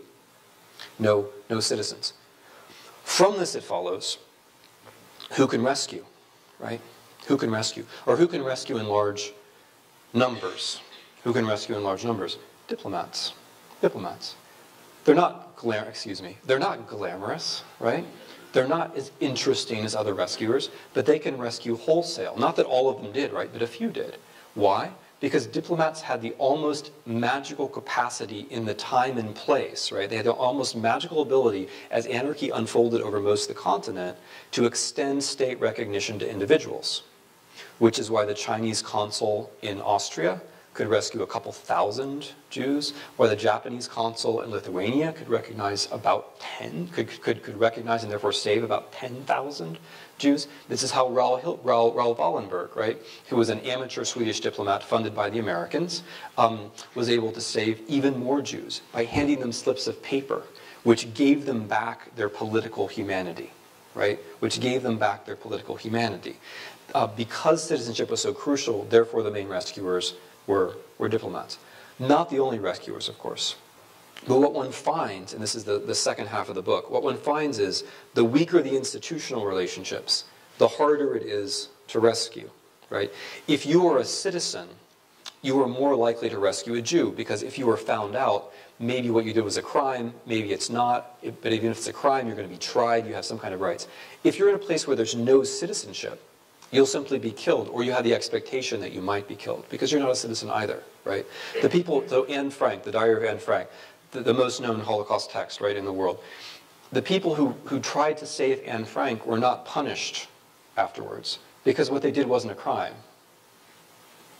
no, no citizens. From this it follows, who can rescue, right? Who can rescue? Or who can rescue in large numbers? Who can rescue in large numbers? Diplomats. Diplomats. They're not glam- excuse me, they're not glamorous, right? They're not as interesting as other rescuers, but they can rescue wholesale. Not that all of them did, right? But a few did. Why? Because diplomats had the almost magical capacity in the time and place, right? They had the almost magical ability, as anarchy unfolded over most of the continent, to extend state recognition to individuals, which is why the Chinese consul in Austria could rescue a couple thousand Jews, or the Japanese consul in Lithuania could recognize about ten, could, could, could recognize and therefore save about ten thousand Jews. This is how Raoul, Hil- Raoul, Raoul Wallenberg, right, who was an amateur Swedish diplomat funded by the Americans, um, was able to save even more Jews by handing them slips of paper, which gave them back their political humanity, right, which gave them back their political humanity. Uh, because citizenship was so crucial, therefore the main rescuers Were, were diplomats. Not the only rescuers, of course. But what one finds, and this is the, the second half of the book, what one finds is the weaker the institutional relationships, the harder it is to rescue, right? If you are a citizen, you are more likely to rescue a Jew, because if you were found out, maybe what you did was a crime, maybe it's not, but even if it's a crime, you're going to be tried, you have some kind of rights. If you're in a place where there's no citizenship, you'll simply be killed, or you have the expectation that you might be killed, because you're not a citizen either, right? The people, so Anne Frank, the Diary of Anne Frank, the, the most known Holocaust text, right, in the world, the people who, who tried to save Anne Frank were not punished afterwards, because what they did wasn't a crime.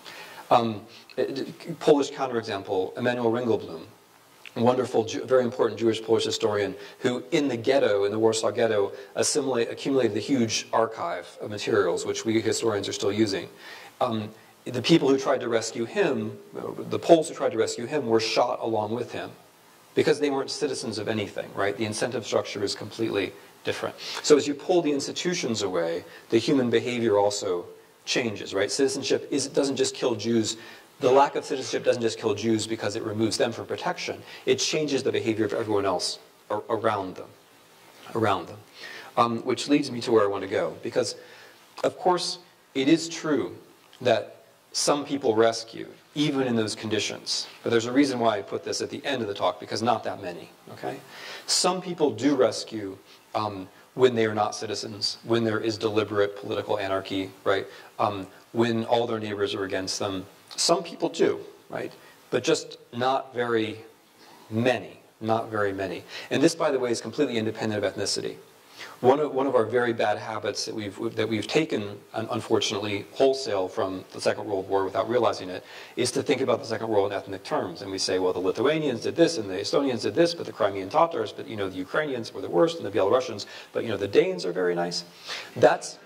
Um, Polish counterexample, Emanuel Ringelblum, wonderful, very important Jewish Polish historian who, in the ghetto, in the Warsaw Ghetto, assimilate, accumulated a huge archive of materials, which we historians are still using. Um, the people who tried to rescue him, the Poles who tried to rescue him, were shot along with him because they weren't citizens of anything, right? The incentive structure is completely different. So as you pull the institutions away, the human behavior also changes, right? Citizenship is, doesn't just kill Jews. The lack of citizenship doesn't just kill Jews because it removes them from protection. It changes the behavior of everyone else ar around them, around them. Um, which leads me to where I want to go. Because, of course, it is true that some people rescue, even in those conditions. But there's a reason why I put this at the end of the talk, because not that many, okay? Some people do rescue um, when they are not citizens, when there is deliberate political anarchy, right? Um, when all their neighbors are against them. Some people do, right? But just not very many, not very many. And this, by the way, is completely independent of ethnicity. One of, one of our very bad habits that we've, that we've taken, unfortunately, wholesale from the Second World War without realizing it, is to think about the Second World in ethnic terms. And we say, well, the Lithuanians did this, and the Estonians did this, but the Crimean Tatars, but, you know, the Ukrainians were the worst, and the Belarusians, but, you know, the Danes are very nice. That's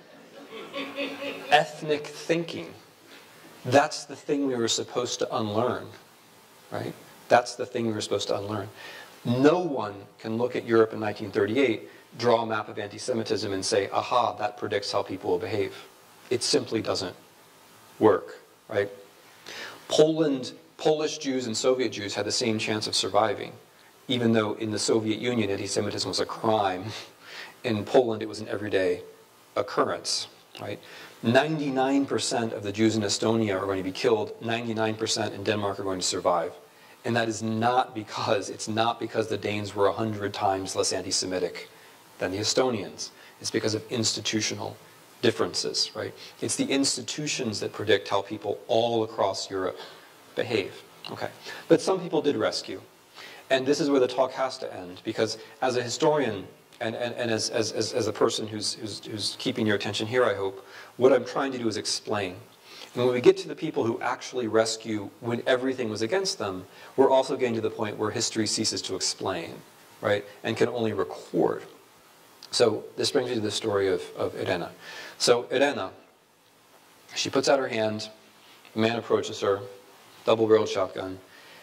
ethnic thinking. That's the thing we were supposed to unlearn, right? That's the thing we were supposed to unlearn. No one can look at Europe in nineteen thirty-eight, draw a map of anti-Semitism and say, aha, that predicts how people will behave. It simply doesn't work, right? Poland, Polish Jews and Soviet Jews had the same chance of surviving, even though in the Soviet Union anti-Semitism was a crime. In Poland it was an everyday occurrence, right? ninety-nine percent of the Jews in Estonia are going to be killed, ninety-nine percent in Denmark are going to survive. And that is not because, it's not because the Danes were a hundred times less anti-Semitic than the Estonians. It's because of institutional differences, right? It's the institutions that predict how people all across Europe behave. Okay. But some people did rescue. And this is where the talk has to end, because as a historian, and, and, and as, as, as, as a person who's, who's, who's keeping your attention here, I hope, what I'm trying to do is explain. And when we get to the people who actually rescue when everything was against them, we're also getting to the point where history ceases to explain, right, and can only record. So this brings me to the story of, of Irena. So Irena, she puts out her hand, a man approaches her, double-barreled shotgun,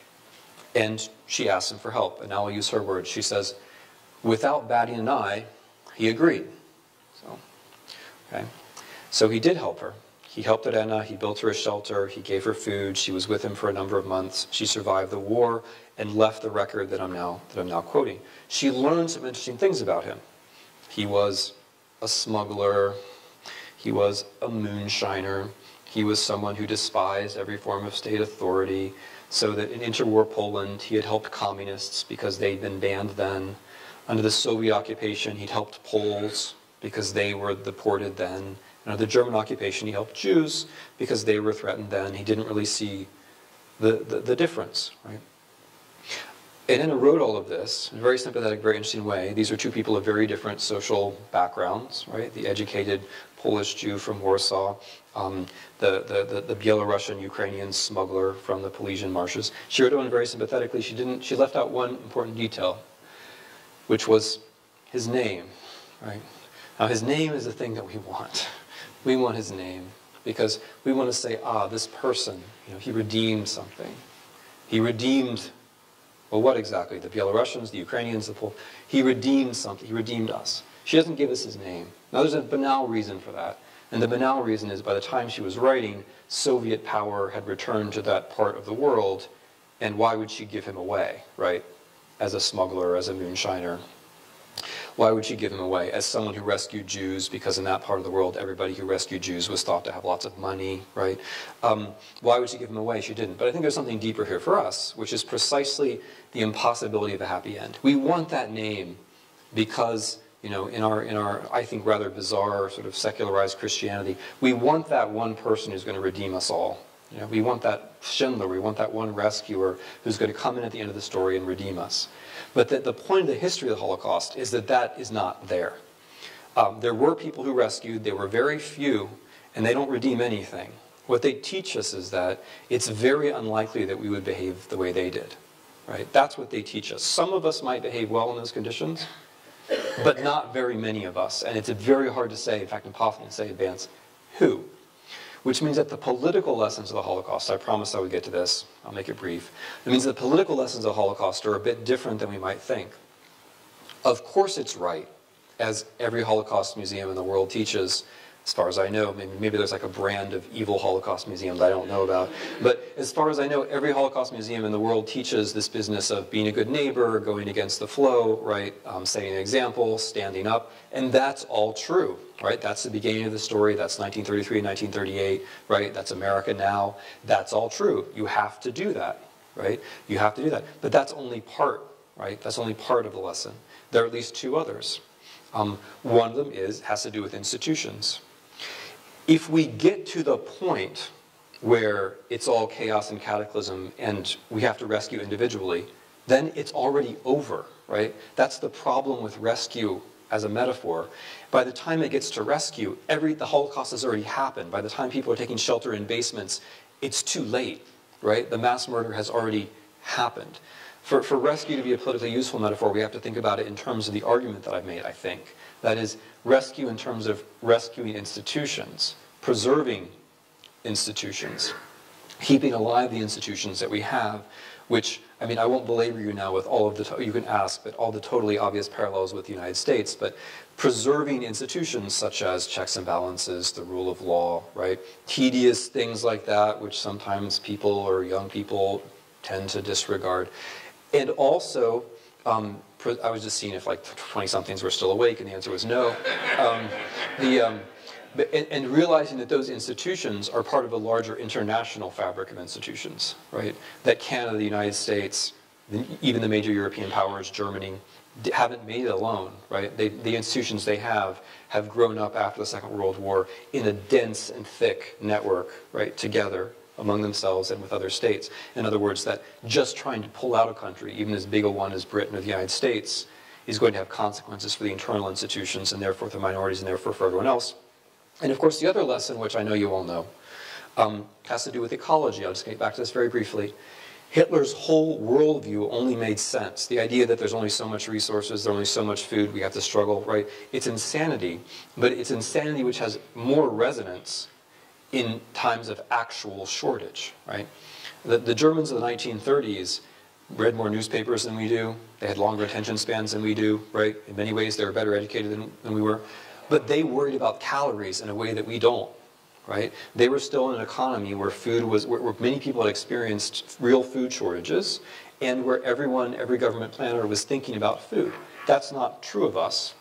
and she asks him for help. And now I'll use her words. She says, without batting an eye, he agreed. So, okay. So he did help her. He helped Irena, he built her a shelter, he gave her food, she was with him for a number of months. She survived the war and left the record that I'm now, that I'm now quoting. She learned some interesting things about him. He was a smuggler, he was a moonshiner, he was someone who despised every form of state authority, so that in interwar Poland he had helped communists because they'd been banned then. Under the Soviet occupation he'd helped Poles because they were deported then. Under the German occupation he helped Jews because they were threatened then. He didn't really see the, the, the difference, right? Irena wrote all of this in a very sympathetic, very interesting way. These are two people of very different social backgrounds, right? The educated Polish Jew from Warsaw, um, the, the, the, the Belarusian Ukrainian smuggler from the Polesian marshes. She wrote it very sympathetically. She didn't, she left out one important detail, which was his name, right? Now his name is the thing that we want. We want his name because we want to say, ah, this person, you know, he redeemed something. He redeemed, well, what exactly? The Belarusians, the Ukrainians, the Poles. He redeemed something. He redeemed us. She doesn't give us his name. Now, there's a banal reason for that. And the banal reason is by the time she was writing, Soviet power had returned to that part of the world, and why would she give him away, right? As a smuggler, as a moonshiner. Why would she give him away? As someone who rescued Jews, because in that part of the world, everybody who rescued Jews was thought to have lots of money, right? Um, why would she give him away? She didn't. But I think there's something deeper here for us, which is precisely the impossibility of a happy end. We want that name because, you know, in our, in our, I think, rather bizarre sort of secularized Christianity, we want that one person who's going to redeem us all. You know, we want that Schindler, we want that one rescuer who's going to come in at the end of the story and redeem us. But the, the point of the history of the Holocaust is that that is not there. Um, there were people who rescued, there were very few, and they don't redeem anything. What they teach us is that it's very unlikely that we would behave the way they did, right? That's what they teach us. Some of us might behave well in those conditions, but not very many of us. And it's very hard to say, in fact, impossible to say advance who. Which means that the political lessons of the Holocaust, I promised I would get to this, I'll make it brief. It means that the political lessons of the Holocaust are a bit different than we might think. Of course it's right, as every Holocaust museum in the world teaches, as far as I know. Maybe, maybe there's like a brand of evil Holocaust museums I don't know about. But as far as I know, every Holocaust museum in the world teaches this business of being a good neighbor, going against the flow, right? Um, setting an example, standing up. And that's all true, right? That's the beginning of the story. That's nineteen thirty-three, nineteen thirty-eight, right? That's America now. That's all true. You have to do that, right? You have to do that. But that's only part, right? That's only part of the lesson. There are at least two others. Um, one of them is, has to do with institutions. If we get to the point where it's all chaos and cataclysm and we have to rescue individually, then it's already over, right? That's the problem with rescue as a metaphor. By the time it gets to rescue, every, the Holocaust has already happened. By the time people are taking shelter in basements, it's too late, right? The mass murder has already happened. For, for rescue to be a politically useful metaphor, we have to think about it in terms of the argument that I've made, I think. That is, rescue in terms of rescuing institutions, preserving institutions, keeping alive the institutions that we have, which, I mean, I won't belabor you now with all of the, you can ask, but all the totally obvious parallels with the United States, but preserving institutions such as checks and balances, the rule of law, right? Tedious things like that, which sometimes people or young people tend to disregard. And also, um, I was just seeing if like twenty-somethings were still awake, and the answer was no. Um, the, um, but, and, and realizing that those institutions are part of a larger international fabric of institutions, right? That Canada, the United States, the, even the major European powers, Germany, haven't made it alone, right? They, the institutions they have have grown up after the Second World War in a dense and thick network, right, together among themselves and with other states. In other words, that just trying to pull out a country, even as big a one as Britain or the United States, is going to have consequences for the internal institutions and therefore for the minorities and therefore for everyone else. And of course, the other lesson, which I know you all know, um, has to do with ecology. I'll just get back to this very briefly. Hitler's whole worldview only made sense. The idea that there's only so much resources, there's only so much food, we have to struggle, right? It's insanity, but it's insanity which has more resonance in times of actual shortage, right? The, the Germans of the nineteen thirties read more newspapers than we do. They had longer attention spans than we do, right? In many ways, they were better educated than, than we were. But they worried about calories in a way that we don't, right? They were still in an economy where food was, where, where many people had experienced real food shortages, and where everyone, every government planner was thinking about food. That's not true of us.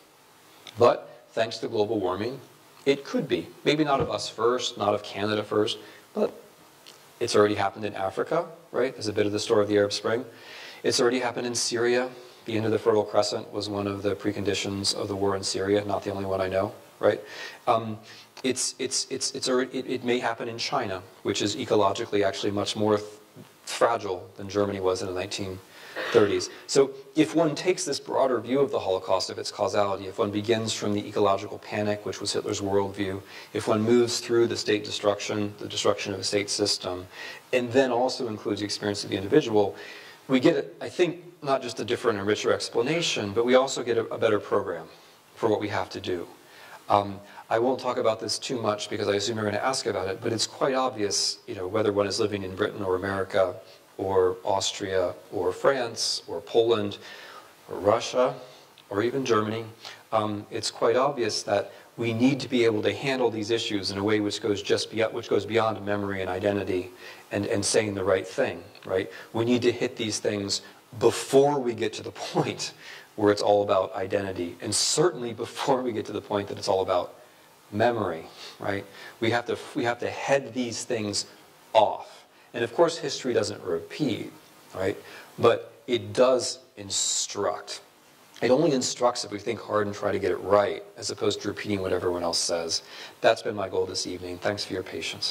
But thanks to global warming, it could be. Maybe not of us first, not of Canada first, but it's already happened in Africa, right? As a bit of the story of the Arab Spring. It's already happened in Syria. The end of the Fertile Crescent was one of the preconditions of the war in Syria, not the only one I know, right? Um, it's, it's, it's, it's already, it, it may happen in China, which is ecologically actually much more fragile than Germany was in the nineteen thirties. So if one takes this broader view of the Holocaust, of its causality, if one begins from the ecological panic, which was Hitler's worldview, if one moves through the state destruction, the destruction of the state system, and then also includes the experience of the individual, we get, I think, not just a different and richer explanation, but we also get a, a better program for what we have to do. Um, I won't talk about this too much because I assume you're going to ask about it, but it's quite obvious, you know, whether one is living in Britain or America, or Austria, or France, or Poland, or Russia, or even Germany, um, it's quite obvious that we need to be able to handle these issues in a way which goes just beyond, which goes beyond memory and identity, and, and saying the right thing, right? We need to hit these things before we get to the point where it's all about identity, and certainly before we get to the point that it's all about memory, right? We have to, we have to head these things off. And of course, history doesn't repeat, right? But it does instruct. It only instructs if we think hard and try to get it right, as opposed to repeating what everyone else says. That's been my goal this evening. Thanks for your patience.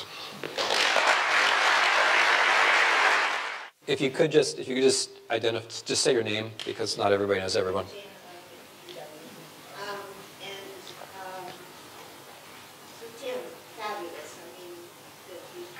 If you could just, if you could just identify, just say your name, because not everybody knows everyone. Um, and um, so Tim, fabulous. I mean, the, the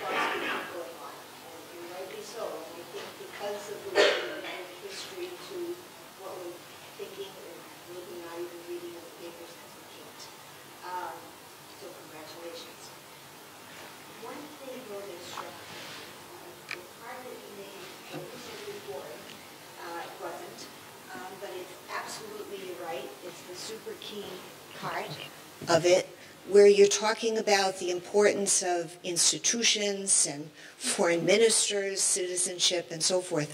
key part of it, where you're talking about the importance of institutions and foreign ministers, citizenship, and so forth.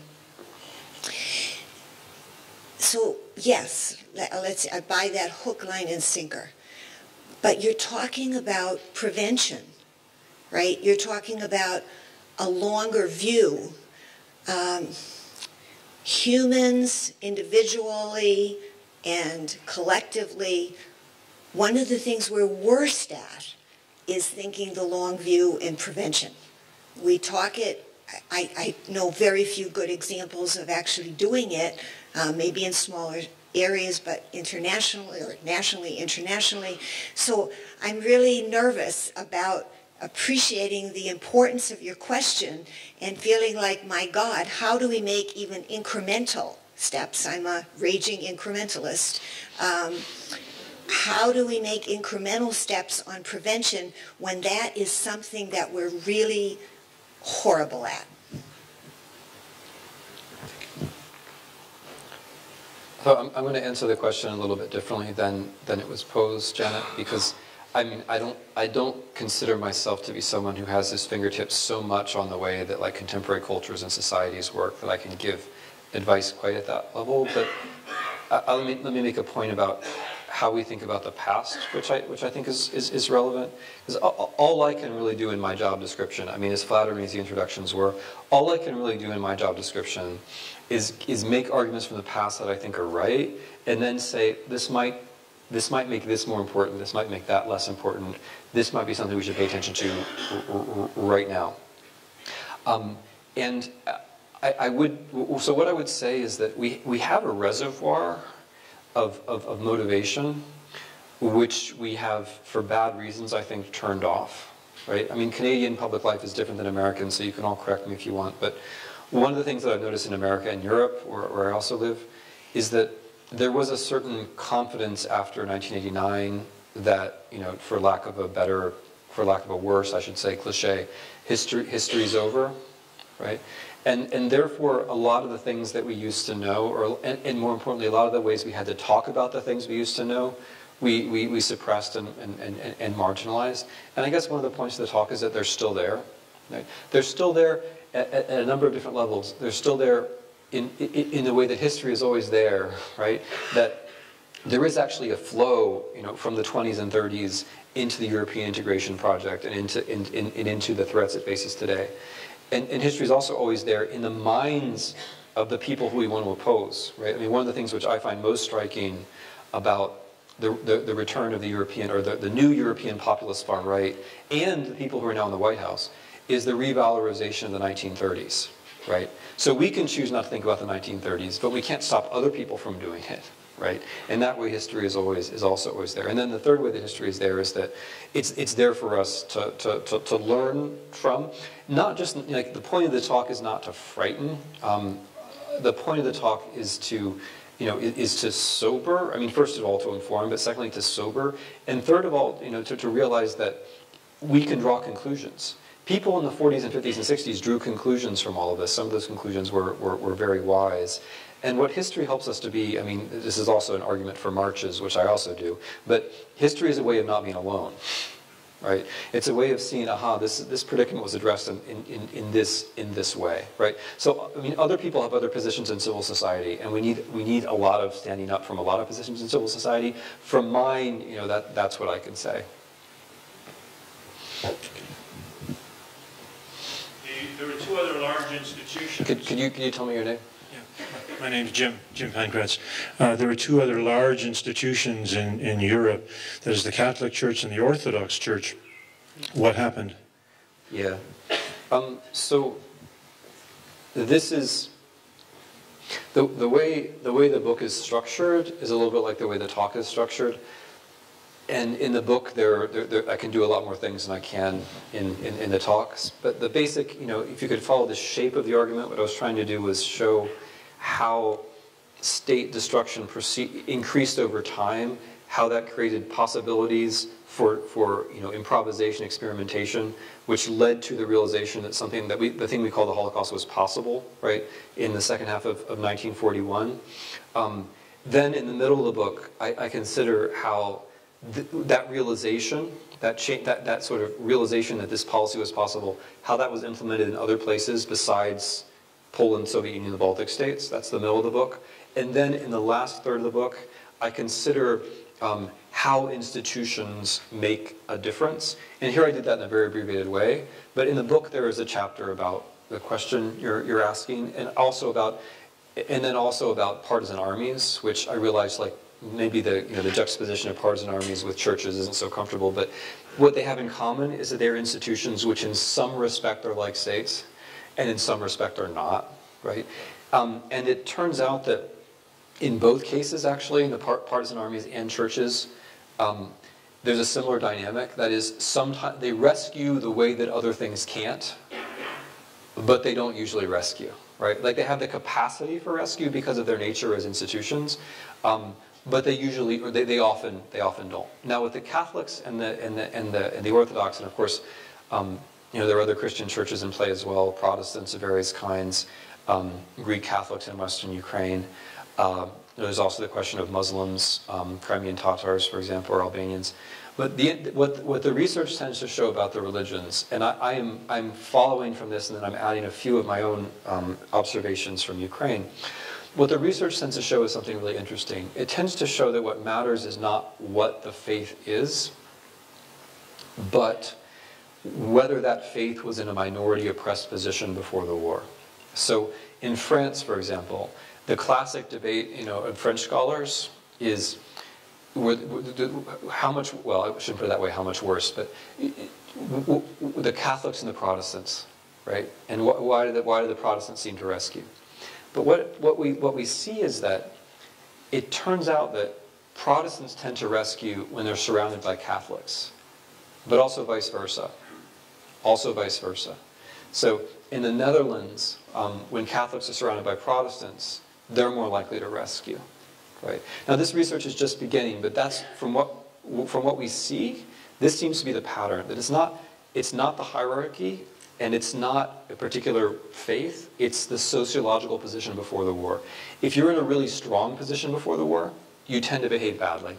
So, yes, let's, I buy that hook, line, and sinker. But you're talking about prevention, right? You're talking about a longer view. Um, humans, individually and collectively, one of the things we're worst at is thinking the long view in prevention. We talk it, I, I know very few good examples of actually doing it, uh, maybe in smaller areas, but internationally or nationally, internationally. So I'm really nervous about appreciating the importance of your question and feeling like, my God, how do we make even incremental steps? I'm a raging incrementalist. Um, how do we make incremental steps on prevention when that is something that we're really horrible at? So I'm, I'm going to answer the question a little bit differently than, than it was posed, Janet, because I mean, I don't, I don't consider myself to be someone who has his fingertips so much on the way that like contemporary cultures and societies work that I can give advice quite at that level. But uh, let me, let me make a point about how we think about the past, which I, which I think is, is, is relevant. Because all, all I can really do in my job description, I mean, as flattering as the introductions were, all I can really do in my job description is, is make arguments from the past that I think are right, and then say, this might, this might make this more important, this might make that less important, this might be something we should pay attention to right now. Um, and I, I would, so what I would say is that we, we have a reservoir Of, of, of motivation, which we have, for bad reasons, I think, turned off, right? I mean, Canadian public life is different than American, so you can all correct me if you want, but one of the things that I've noticed in America and Europe, where, where I also live, is that there was a certain confidence after nineteen eighty-nine that, you know, for lack of a better, for lack of a worse, I should say, cliche, history, history's over, right? And, and therefore, a lot of the things that we used to know, or, and, and more importantly, a lot of the ways we had to talk about the things we used to know, we, we, we suppressed and, and, and, and marginalized. And I guess one of the points of the talk is that they're still there. Right? They're still there at, at a number of different levels. They're still there in, in, in the way that history is always there, right? That there is actually a flow, you know, from the twenties and thirties into the European integration project and into, in, in, and into the threats it faces today. And, and history is also always there in the minds of the people who we want to oppose, right? I mean, one of the things which I find most striking about the, the, the return of the European, or the, the new European populist far right, and the people who are now in the White House, is the revalorization of the nineteen thirties, right? So we can choose not to think about the nineteen thirties, but we can't stop other people from doing it, right? And that way history is always, is also always there. And then the third way that history is there is that it's, it's there for us to, to, to, to learn from. Not just, like, the point of the talk is not to frighten. Um, the point of the talk is to, you know, is, is to sober. I mean, first of all, to inform, but secondly, to sober. And third of all, you know, to, to realize that we can draw conclusions. People in the forties and fifties and sixties drew conclusions from all of this. Some of those conclusions were, were, were very wise. And what history helps us to be, I mean, this is also an argument for marches, which I also do, but history is a way of not being alone, right? It's a way of seeing, aha, this, this predicament was addressed in, in, in, this, in this way, right? So, I mean, other people have other positions in civil society, and we need, we need a lot of standing up from a lot of positions in civil society. From mine, you know, that, that's what I can say. There were two other large institutions. Could, could, you, could you tell me your name? My name's Jim, Jim Pankratz. Uh, there were two other large institutions in, in Europe. That is the Catholic Church and the Orthodox Church. What happened? Yeah. Um, so this is, the, the, way, the way the book is structured is a little bit like the way the talk is structured. And in the book, there, there, there, I can do a lot more things than I can in, in, in the talks. But the basic, you know, if you could follow the shape of the argument, what I was trying to do was show how state destruction proceed, increased over time, how that created possibilities for, for you know, improvisation, experimentation, which led to the realization that something that we, the thing we call the Holocaust was possible, right, in the second half of, of nineteen forty-one. Um, then in the middle of the book, I, I consider how th that realization, that, that, that sort of realization that this policy was possible, how that was implemented in other places besides Poland, Soviet Union, the Baltic states. That's the middle of the book. And then in the last third of the book, I consider um, how institutions make a difference. And here I did that in a very abbreviated way. But in the book, there is a chapter about the question you're, you're asking, and also about, and then also about partisan armies, which I realized, like, maybe the, you know, the juxtaposition of partisan armies with churches isn't so comfortable, but what they have in common is that they're institutions which in some respect are like states, and in some respect are not, right? Um, and it turns out that in both cases, actually, in the par partisan armies and churches, um, there's a similar dynamic. That is, sometimes they rescue the way that other things can't, but they don't usually rescue, right? Like, they have the capacity for rescue because of their nature as institutions, um, but they usually, or they, they often, they often don't. Now, with the Catholics and the and the and the, and the Orthodox, and of course, um, you know, there are other Christian churches in play as well, Protestants of various kinds, um, Greek Catholics in Western Ukraine. Uh, there's also the question of Muslims, um, Crimean Tatars, for example, or Albanians. But the, what, what the research tends to show about the religions, and I, I am, I'm following from this, and then I'm adding a few of my own um, observations from Ukraine. What the research tends to show is something really interesting. It tends to show that what matters is not what the faith is, but whether that faith was in a minority oppressed position before the war. So in France, for example, the classic debate, you know, of French scholars is were, how much, well, I shouldn't put it that way, how much worse, but the Catholics and the Protestants, right? And wh why, do the, why do the Protestants seem to rescue? But what, what, we, what we see is that it turns out that Protestants tend to rescue when they're surrounded by Catholics, but also vice versa. Also vice versa. So in the Netherlands, um, when Catholics are surrounded by Protestants, they're more likely to rescue. Right? Now, this research is just beginning, but that's from what, from what we see, this seems to be the pattern, that it's not, it's not the hierarchy, and it's not a particular faith, it's the sociological position before the war. If you're in a really strong position before the war, you tend to behave badly.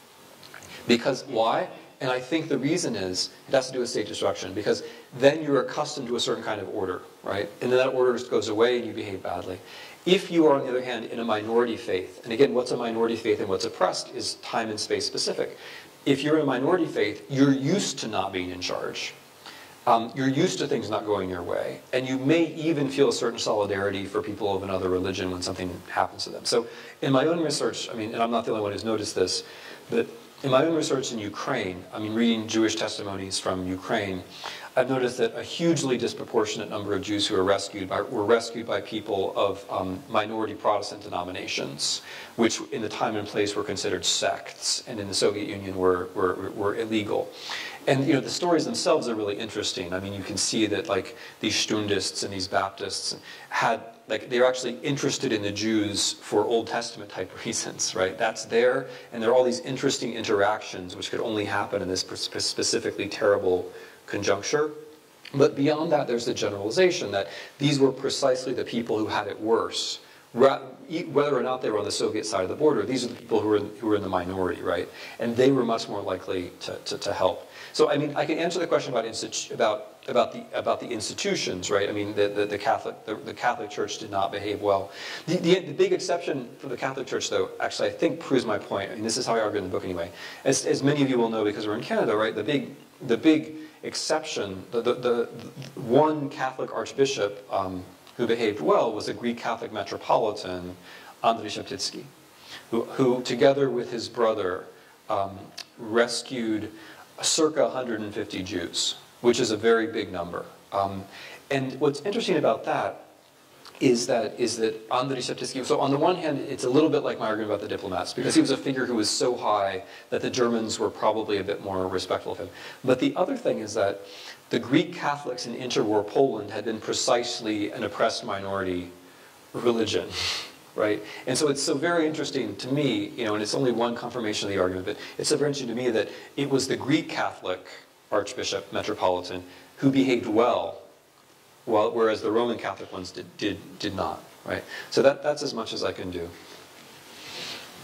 Because why? And I think the reason is, it has to do with state destruction, because then you're accustomed to a certain kind of order, right? And then that order goes away and you behave badly. If you are, on the other hand, in a minority faith, and again, what's a minority faith and what's oppressed is time and space specific. If you're in a minority faith, you're used to not being in charge. Um, you're used to things not going your way. And you may even feel a certain solidarity for people of another religion when something happens to them. So in my own research, I mean, and I'm not the only one who's noticed this, but in my own research in Ukraine, I mean, reading Jewish testimonies from Ukraine, I've noticed that a hugely disproportionate number of Jews who were rescued by, were rescued by people of um, minority Protestant denominations, which in the time and place were considered sects, and in the Soviet Union were, were, were illegal. And you know, the stories themselves are really interesting. I mean, you can see that like these Stundists and these Baptists had, like, they're actually interested in the Jews for Old Testament type reasons, right? That's there, and there are all these interesting interactions which could only happen in this specifically terrible conjuncture. But beyond that, there's the generalization that these were precisely the people who had it worse. Whether or not they were on the Soviet side of the border, these are the people who were in, who were in the minority, right? And they were much more likely to, to, to help. So, I mean, I can answer the question about institu about about the about the institutions, right? I mean, the the, the Catholic the, the Catholic Church did not behave well. The, the the big exception for the Catholic Church, though, actually, I think proves my point. I mean, this is how I argue in the book, anyway. As as many of you will know, because we're in Canada, right? The big the big exception, the the, the, the one Catholic Archbishop um, who behaved well was a Greek Catholic metropolitan, Andrzej Szeptycki, who who together with his brother um, rescued circa one hundred fifty Jews, which is a very big number. Um, and what's interesting about that is that is that Andrzej Szeptycki, so on the one hand, it's a little bit like my argument about the diplomats, because he was a figure who was so high that the Germans were probably a bit more respectful of him. But the other thing is that the Greek Catholics in interwar Poland had been precisely an oppressed minority religion. Right? And so it's so very interesting to me, you know, and it's only one confirmation of the argument, but it's so very interesting to me that it was the Greek Catholic Archbishop, Metropolitan, who behaved well, while, whereas the Roman Catholic ones did, did, did not, right? So that, that's as much as I can do.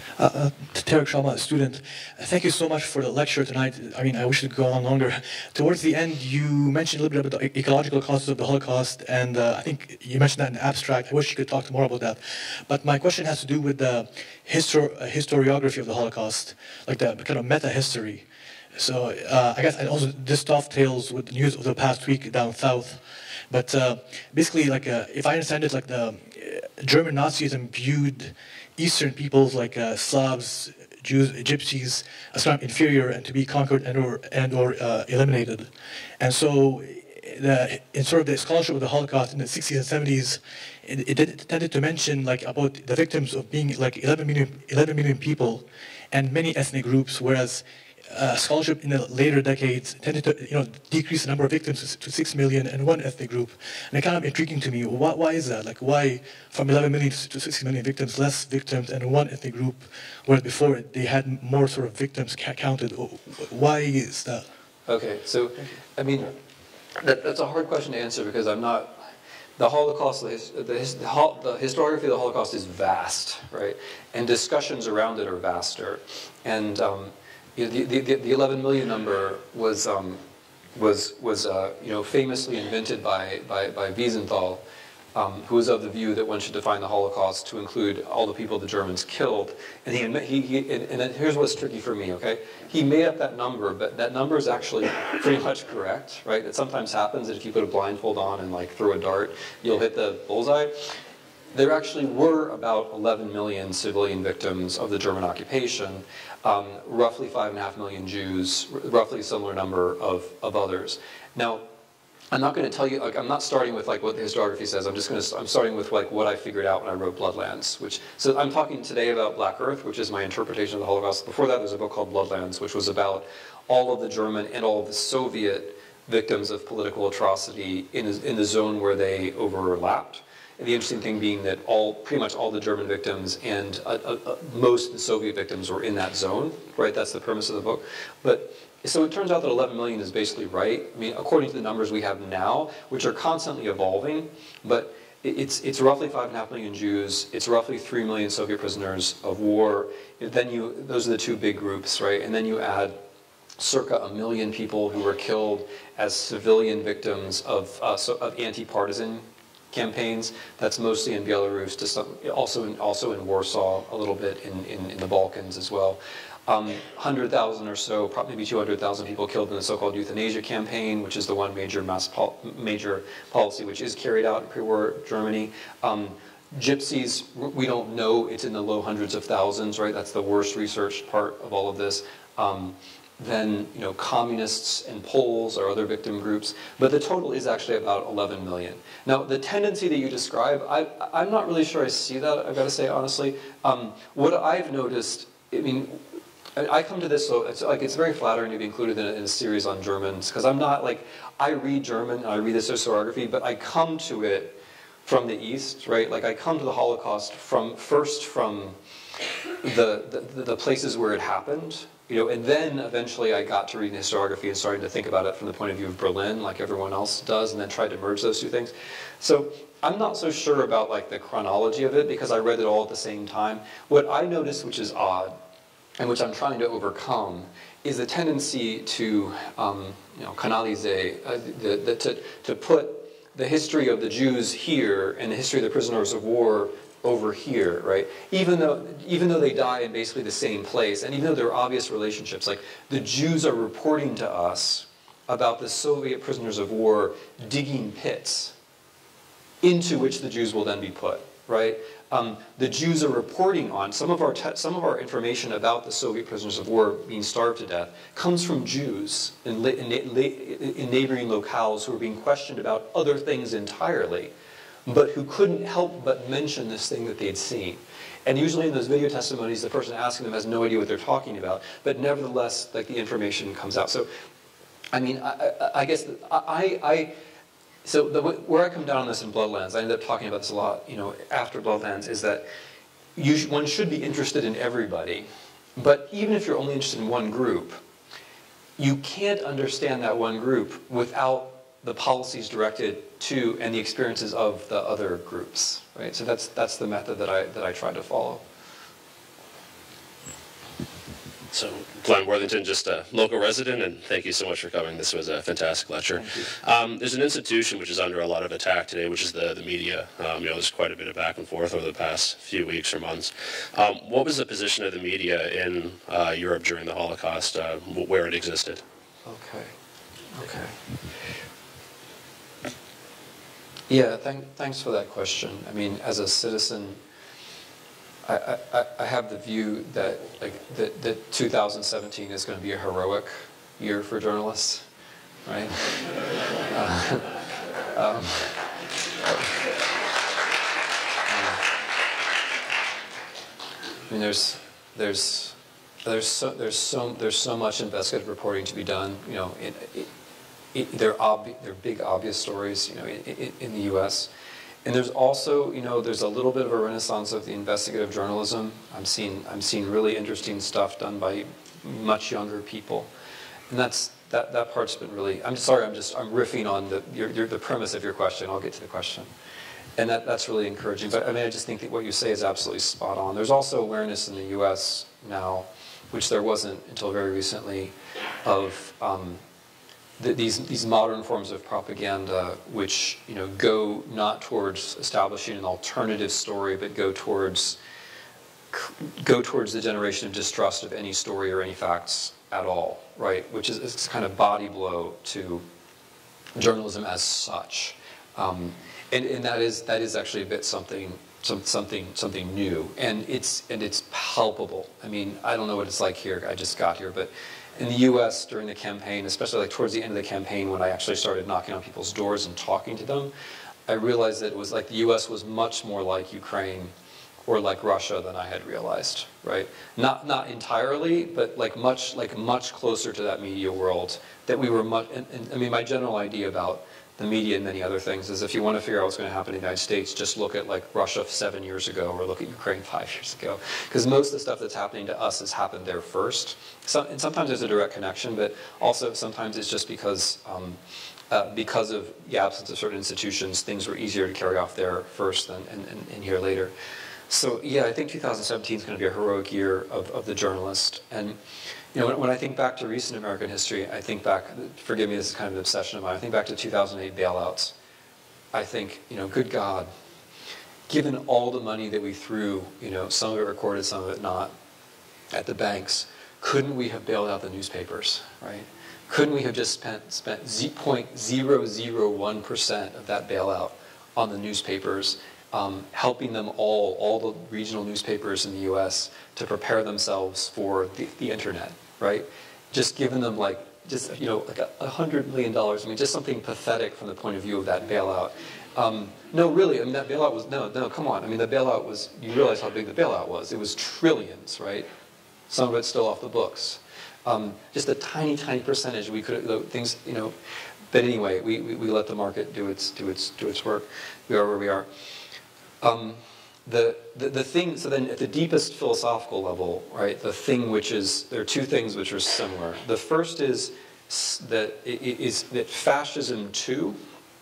Uh, uh, Tarek Sharma, a student. Uh, thank you so much for the lecture tonight. I mean, I wish it could go on longer. Towards the end, you mentioned a little bit about the ecological causes of the Holocaust, and uh, I think you mentioned that in abstract. I wish you could talk more about that. But my question has to do with the histor uh, historiography of the Holocaust, like the kind of meta-history. So uh, I guess and also this dovetails with the news of the past week down south. But uh, basically, like uh, if I understand it, like the uh, German Nazism viewed Eastern peoples like uh, Slavs, Jews, Gypsies as kind of inferior and to be conquered and or and or uh, eliminated. And so, the, in sort of the scholarship of the Holocaust in the sixties and seventies, it, it, it tended to mention like about the victims of being like eleven million, eleven million people, and many ethnic groups, whereas Uh, scholarship in the later decades tended to, you know, decrease the number of victims to six million and one ethnic group. And it's kind of intriguing to me. Why, why is that? Like, why from eleven million to six million victims, less victims and one ethnic group, whereas before they had more sort of victims ca counted? Why is that? Okay, so, I mean, that, that's a hard question to answer because I'm not, the Holocaust, the, his, the, his, the, the historiography of the Holocaust is vast, right? And discussions around it are vaster. And, um, You know, the, the, the eleven million number was, um, was, was uh, you know, famously invented by, by, by Wiesenthal, um, who was of the view that one should define the Holocaust to include all the people the Germans killed. And, he, he, he, and, and here's what's tricky for me, okay? He made up that number, but that number is actually pretty much correct, right? It sometimes happens that if you put a blindfold on and like throw a dart, you'll hit the bullseye. There actually were about eleven million civilian victims of the German occupation, um, roughly five and a half million Jews, roughly a similar number of, of others. Now, I'm not going to tell you, like, I'm not starting with like what the historiography says. I'm just going to, I'm starting with like what I figured out when I wrote Bloodlands. Which, so I'm talking today about Black Earth, which is my interpretation of the Holocaust. Before that, there's a book called Bloodlands, which was about all of the German and all of the Soviet victims of political atrocity in, in the zone where they overlapped. And the interesting thing being that all, pretty much all the German victims and uh, uh, most of the Soviet victims were in that zone, right? That's the premise of the book. But so it turns out that eleven million is basically right. I mean, according to the numbers we have now, which are constantly evolving, but it's it's roughly five and a half million Jews. It's roughly three million Soviet prisoners of war. Then you, those are the two big groups, right? And then you add circa a million people who were killed as civilian victims of uh, so, of anti-partisan campaigns. That's mostly in Belarus, to some, also in also in Warsaw, a little bit in in, in the Balkans as well. Um, one hundred thousand or so, probably maybe two hundred thousand people killed in the so-called euthanasia campaign, which is the one major mass pol major policy which is carried out in pre-war Germany. Um, gypsies, we don't know. It's in the low hundreds of thousands, right? That's the worst researched part of all of this. Um, Then, you know, communists and Poles are other victim groups. But the total is actually about eleven million. Now, the tendency that you describe, I, I'm not really sure I see that, I've got to say, honestly. Um, what I've noticed, I mean, I come to this, so it's like it's very flattering to be included in a, in a series on Germans, because I'm not, like, I read German, I read this historiography, but I come to it from the East, right? Like, I come to the Holocaust from, first from the, the, the places where it happened. You know, and then eventually I got to reading historiography and starting to think about it from the point of view of Berlin, like everyone else does, and then tried to merge those two things. So I'm not so sure about like the chronology of it because I read it all at the same time. What I noticed, which is odd, and which I'm trying to overcome, is the tendency to, um, you know, canalize, uh, the, the, to, to put the history of the Jews here and the history of the prisoners of war over here, right? Even though, even though they die in basically the same place, and even though there are obvious relationships, like the Jews are reporting to us about the Soviet prisoners of war digging pits into which the Jews will then be put, right? Um, the Jews are reporting on, some of our te some of our information about the Soviet prisoners of war being starved to death comes from Jews in, in, in neighboring locales who are being questioned about other things entirely, but who couldn't help but mention this thing that they'd seen. And usually in those video testimonies, the person asking them has no idea what they're talking about, but nevertheless, like, the information comes out. So, I mean, I, I, I guess I, I so the, where I come down on this in Bloodlands, I ended up talking about this a lot, you know, after Bloodlands, is that you sh one should be interested in everybody, but even if you're only interested in one group, you can't understand that one group without the policies directed to and the experiences of the other groups, right? So that's that's the method that I that I try to follow. So Glenn Worthington, just a local resident, and thank you so much for coming. This was a fantastic lecture. Um, there's an institution which is under a lot of attack today, which is the, the media. Um, you know, there's quite a bit of back and forth over the past few weeks or months. Um, what was the position of the media in uh, Europe during the Holocaust, uh, where it existed? Okay. Okay. Yeah, thank, thanks for that question. I mean, as a citizen, I, I, I have the view that like that, that two thousand seventeen is going to be a heroic year for journalists, right? Uh, um, I mean, there's there's there's so there's so there's so much investigative reporting to be done. You know, it, it, it, they're obvi- they're big obvious stories. You know, in, in, in the U S And there's also, you know, there's a little bit of a renaissance of the investigative journalism. I'm seeing, I'm seeing really interesting stuff done by much younger people, and that's that. That part's been really. I'm sorry, I'm just I'm riffing on the your, your, the premise of your question. I'll get to the question, and that that's really encouraging. But I mean, I just think that what you say is absolutely spot on. There's also awareness in the U S now, which there wasn't until very recently, of um, These, these modern forms of propaganda, which you know go not towards establishing an alternative story, but go towards go towards the generation of distrust of any story or any facts at all, right? Which is it's kind of body blow to journalism as such, um, and and that is that is actually a bit something some, something something new, and it's and it's palpable. I mean, I don't know what it's like here. I just got here, but. In the U S during the campaign, especially like towards the end of the campaign when I actually started knocking on people's doors and talking to them, I realized that it was like the U S was much more like Ukraine or like Russia than I had realized, right? Not not entirely, but like much like much closer to that media world that we were much, and, and I mean my general idea about the media and many other things is if you want to figure out what's going to happen in the United States, just look at like Russia seven years ago or look at Ukraine five years ago. Because most of the stuff that's happening to us has happened there first. So, and sometimes there's a direct connection, but also sometimes it's just because um, uh, because of the absence of certain institutions, things were easier to carry off there first than and, and, and here later. So yeah, I think two thousand seventeen is going to be a heroic year of, of the journalist. And you know, when, when I think back to recent American history, I think back, forgive me, this is kind of an obsession of mine, I think back to two thousand eight bailouts. I think, you know, good God, given all the money that we threw, you know, some of it recorded, some of it not, at the banks, couldn't we have bailed out the newspapers, right? Couldn't we have just spent spent zero point zero zero one percent of that bailout on the newspapers, um, helping them all, all the regional newspapers in the U S to prepare themselves for the, the internet, right? Just giving them like, just, you know, like a, a hundred million dollars. I mean, just something pathetic from the point of view of that bailout. Um, no, really, I mean, that bailout was, no, no, come on. I mean, the bailout was, you realize how big the bailout was. It was trillions, right? Some of it's still off the books. Um, just a tiny, tiny percentage. We could have, things, you know, but anyway, we, we, we let the market do its, do its, do its work. We are where we are. Um, the, the, the thing, so then at the deepest philosophical level, right, the thing which is, there are two things which are similar. The first is that, is that fascism too,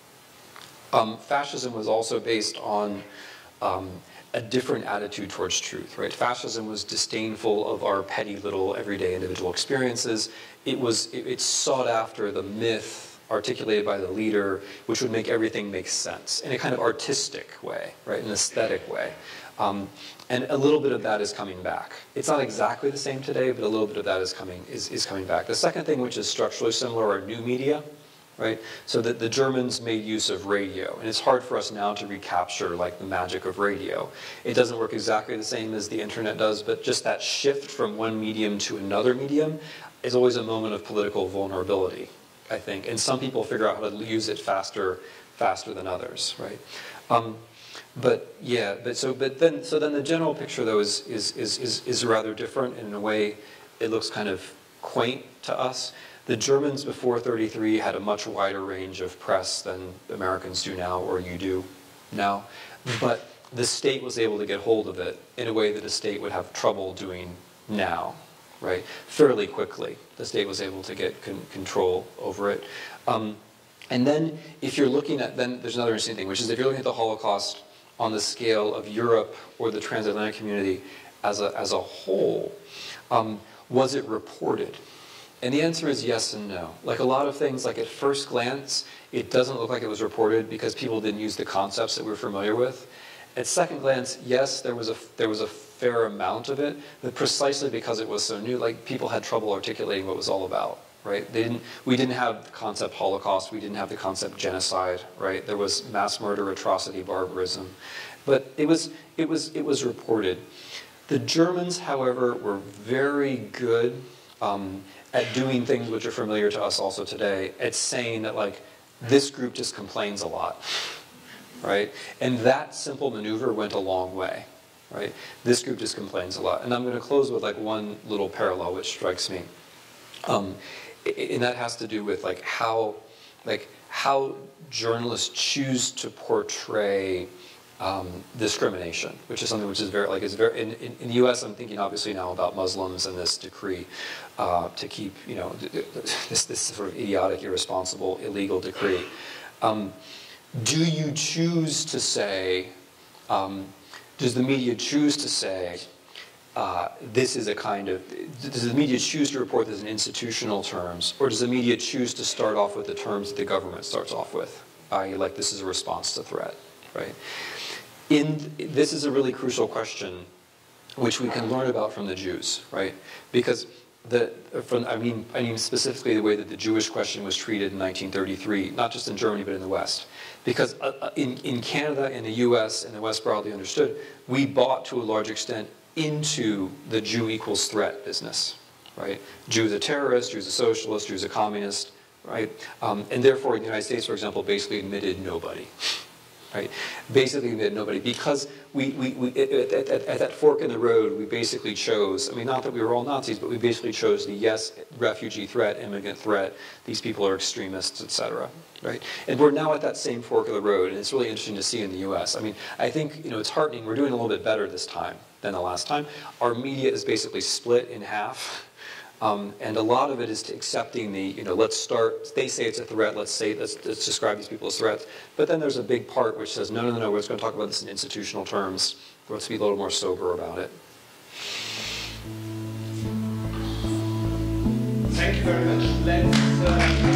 um, fascism was also based on um, a different attitude towards truth, right? Fascism was disdainful of our petty little everyday individual experiences. It was, it, it sought after the myth articulated by the leader, which would make everything make sense in a kind of artistic way, right, an aesthetic way. Um, and a little bit of that is coming back. It's not exactly the same today, but a little bit of that is coming, is, is coming back. The second thing, which is structurally similar, are new media, right? So that the Germans made use of radio, and it's hard for us now to recapture like the magic of radio. It doesn't work exactly the same as the internet does, but just that shift from one medium to another medium is always a moment of political vulnerability, I think, and some people figure out how to use it faster, faster than others, right? Um, but yeah, but so but then so then the general picture though is is is is is rather different, and in a way, it looks kind of quaint to us. The Germans before thirty-three had a much wider range of press than Americans do now, or you do now, but the state was able to get hold of it in a way that a state would have trouble doing now. Right, fairly quickly, the state was able to get con control over it. Um, and then, if you're looking at, then there's another interesting thing, which is if you're looking at the Holocaust on the scale of Europe or the transatlantic community as a, as a whole, um, was it reported? And the answer is yes and no. Like a lot of things, like at first glance, it doesn't look like it was reported because people didn't use the concepts that we're familiar with. At second glance, yes, there was a, there was a fair amount of it, but precisely because it was so new, like people had trouble articulating what it was all about, right? They didn't, we didn't have the concept Holocaust, we didn't have the concept genocide, right? There was mass murder, atrocity, barbarism. But it was, it was, it was reported. The Germans, however, were very good um, at doing things which are familiar to us also today, at saying that like, this group just complains a lot, right? And that simple maneuver went a long way, right? This group just complains a lot. And I'm gonna close with like one little parallel which strikes me. Um, and that has to do with like how, like how journalists choose to portray Um, discrimination, which is something which is very, like, is very, in, in, in the U S, I'm thinking obviously now about Muslims and this decree uh, to keep, you know, this, this sort of idiotic, irresponsible, illegal decree. Um, do you choose to say, um, does the media choose to say, uh, this is a kind of, does the media choose to report this in institutional terms, or does the media choose to start off with the terms that the government starts off with, that is like this is a response to threat, right? In, this is a really crucial question, which we can learn about from the Jews, right? Because the, from, I mean, I mean specifically the way that the Jewish question was treated in nineteen thirty-three, not just in Germany but in the West. Because uh, in, in Canada, in the U S, and the West broadly understood, we bought to a large extent into the Jew equals threat business, right? Jew is a terrorist, Jew is a socialist, Jew is a communist, right? Um, and therefore, the United States, for example, basically admitted nobody. Right? Basically, we had nobody because we, we, we at, at, at that fork in the road, we basically chose, I mean, not that we were all Nazis, but we basically chose the yes, refugee threat, immigrant threat, these people are extremists, et cetera. Right? And we're now at that same fork of the road, and it's really interesting to see in the U S. I mean, I think, you know, it's heartening. We're doing a little bit better this time than the last time. Our media is basically split in half. Um, and a lot of it is to accepting the, you know, let's start, they say it's a threat, let's say, let's, let's describe these people as threats. But then there's a big part which says, no, no, no, no, we're just going to talk about this in institutional terms. Let's be a little more sober about it. Thank you very much. Let's, uh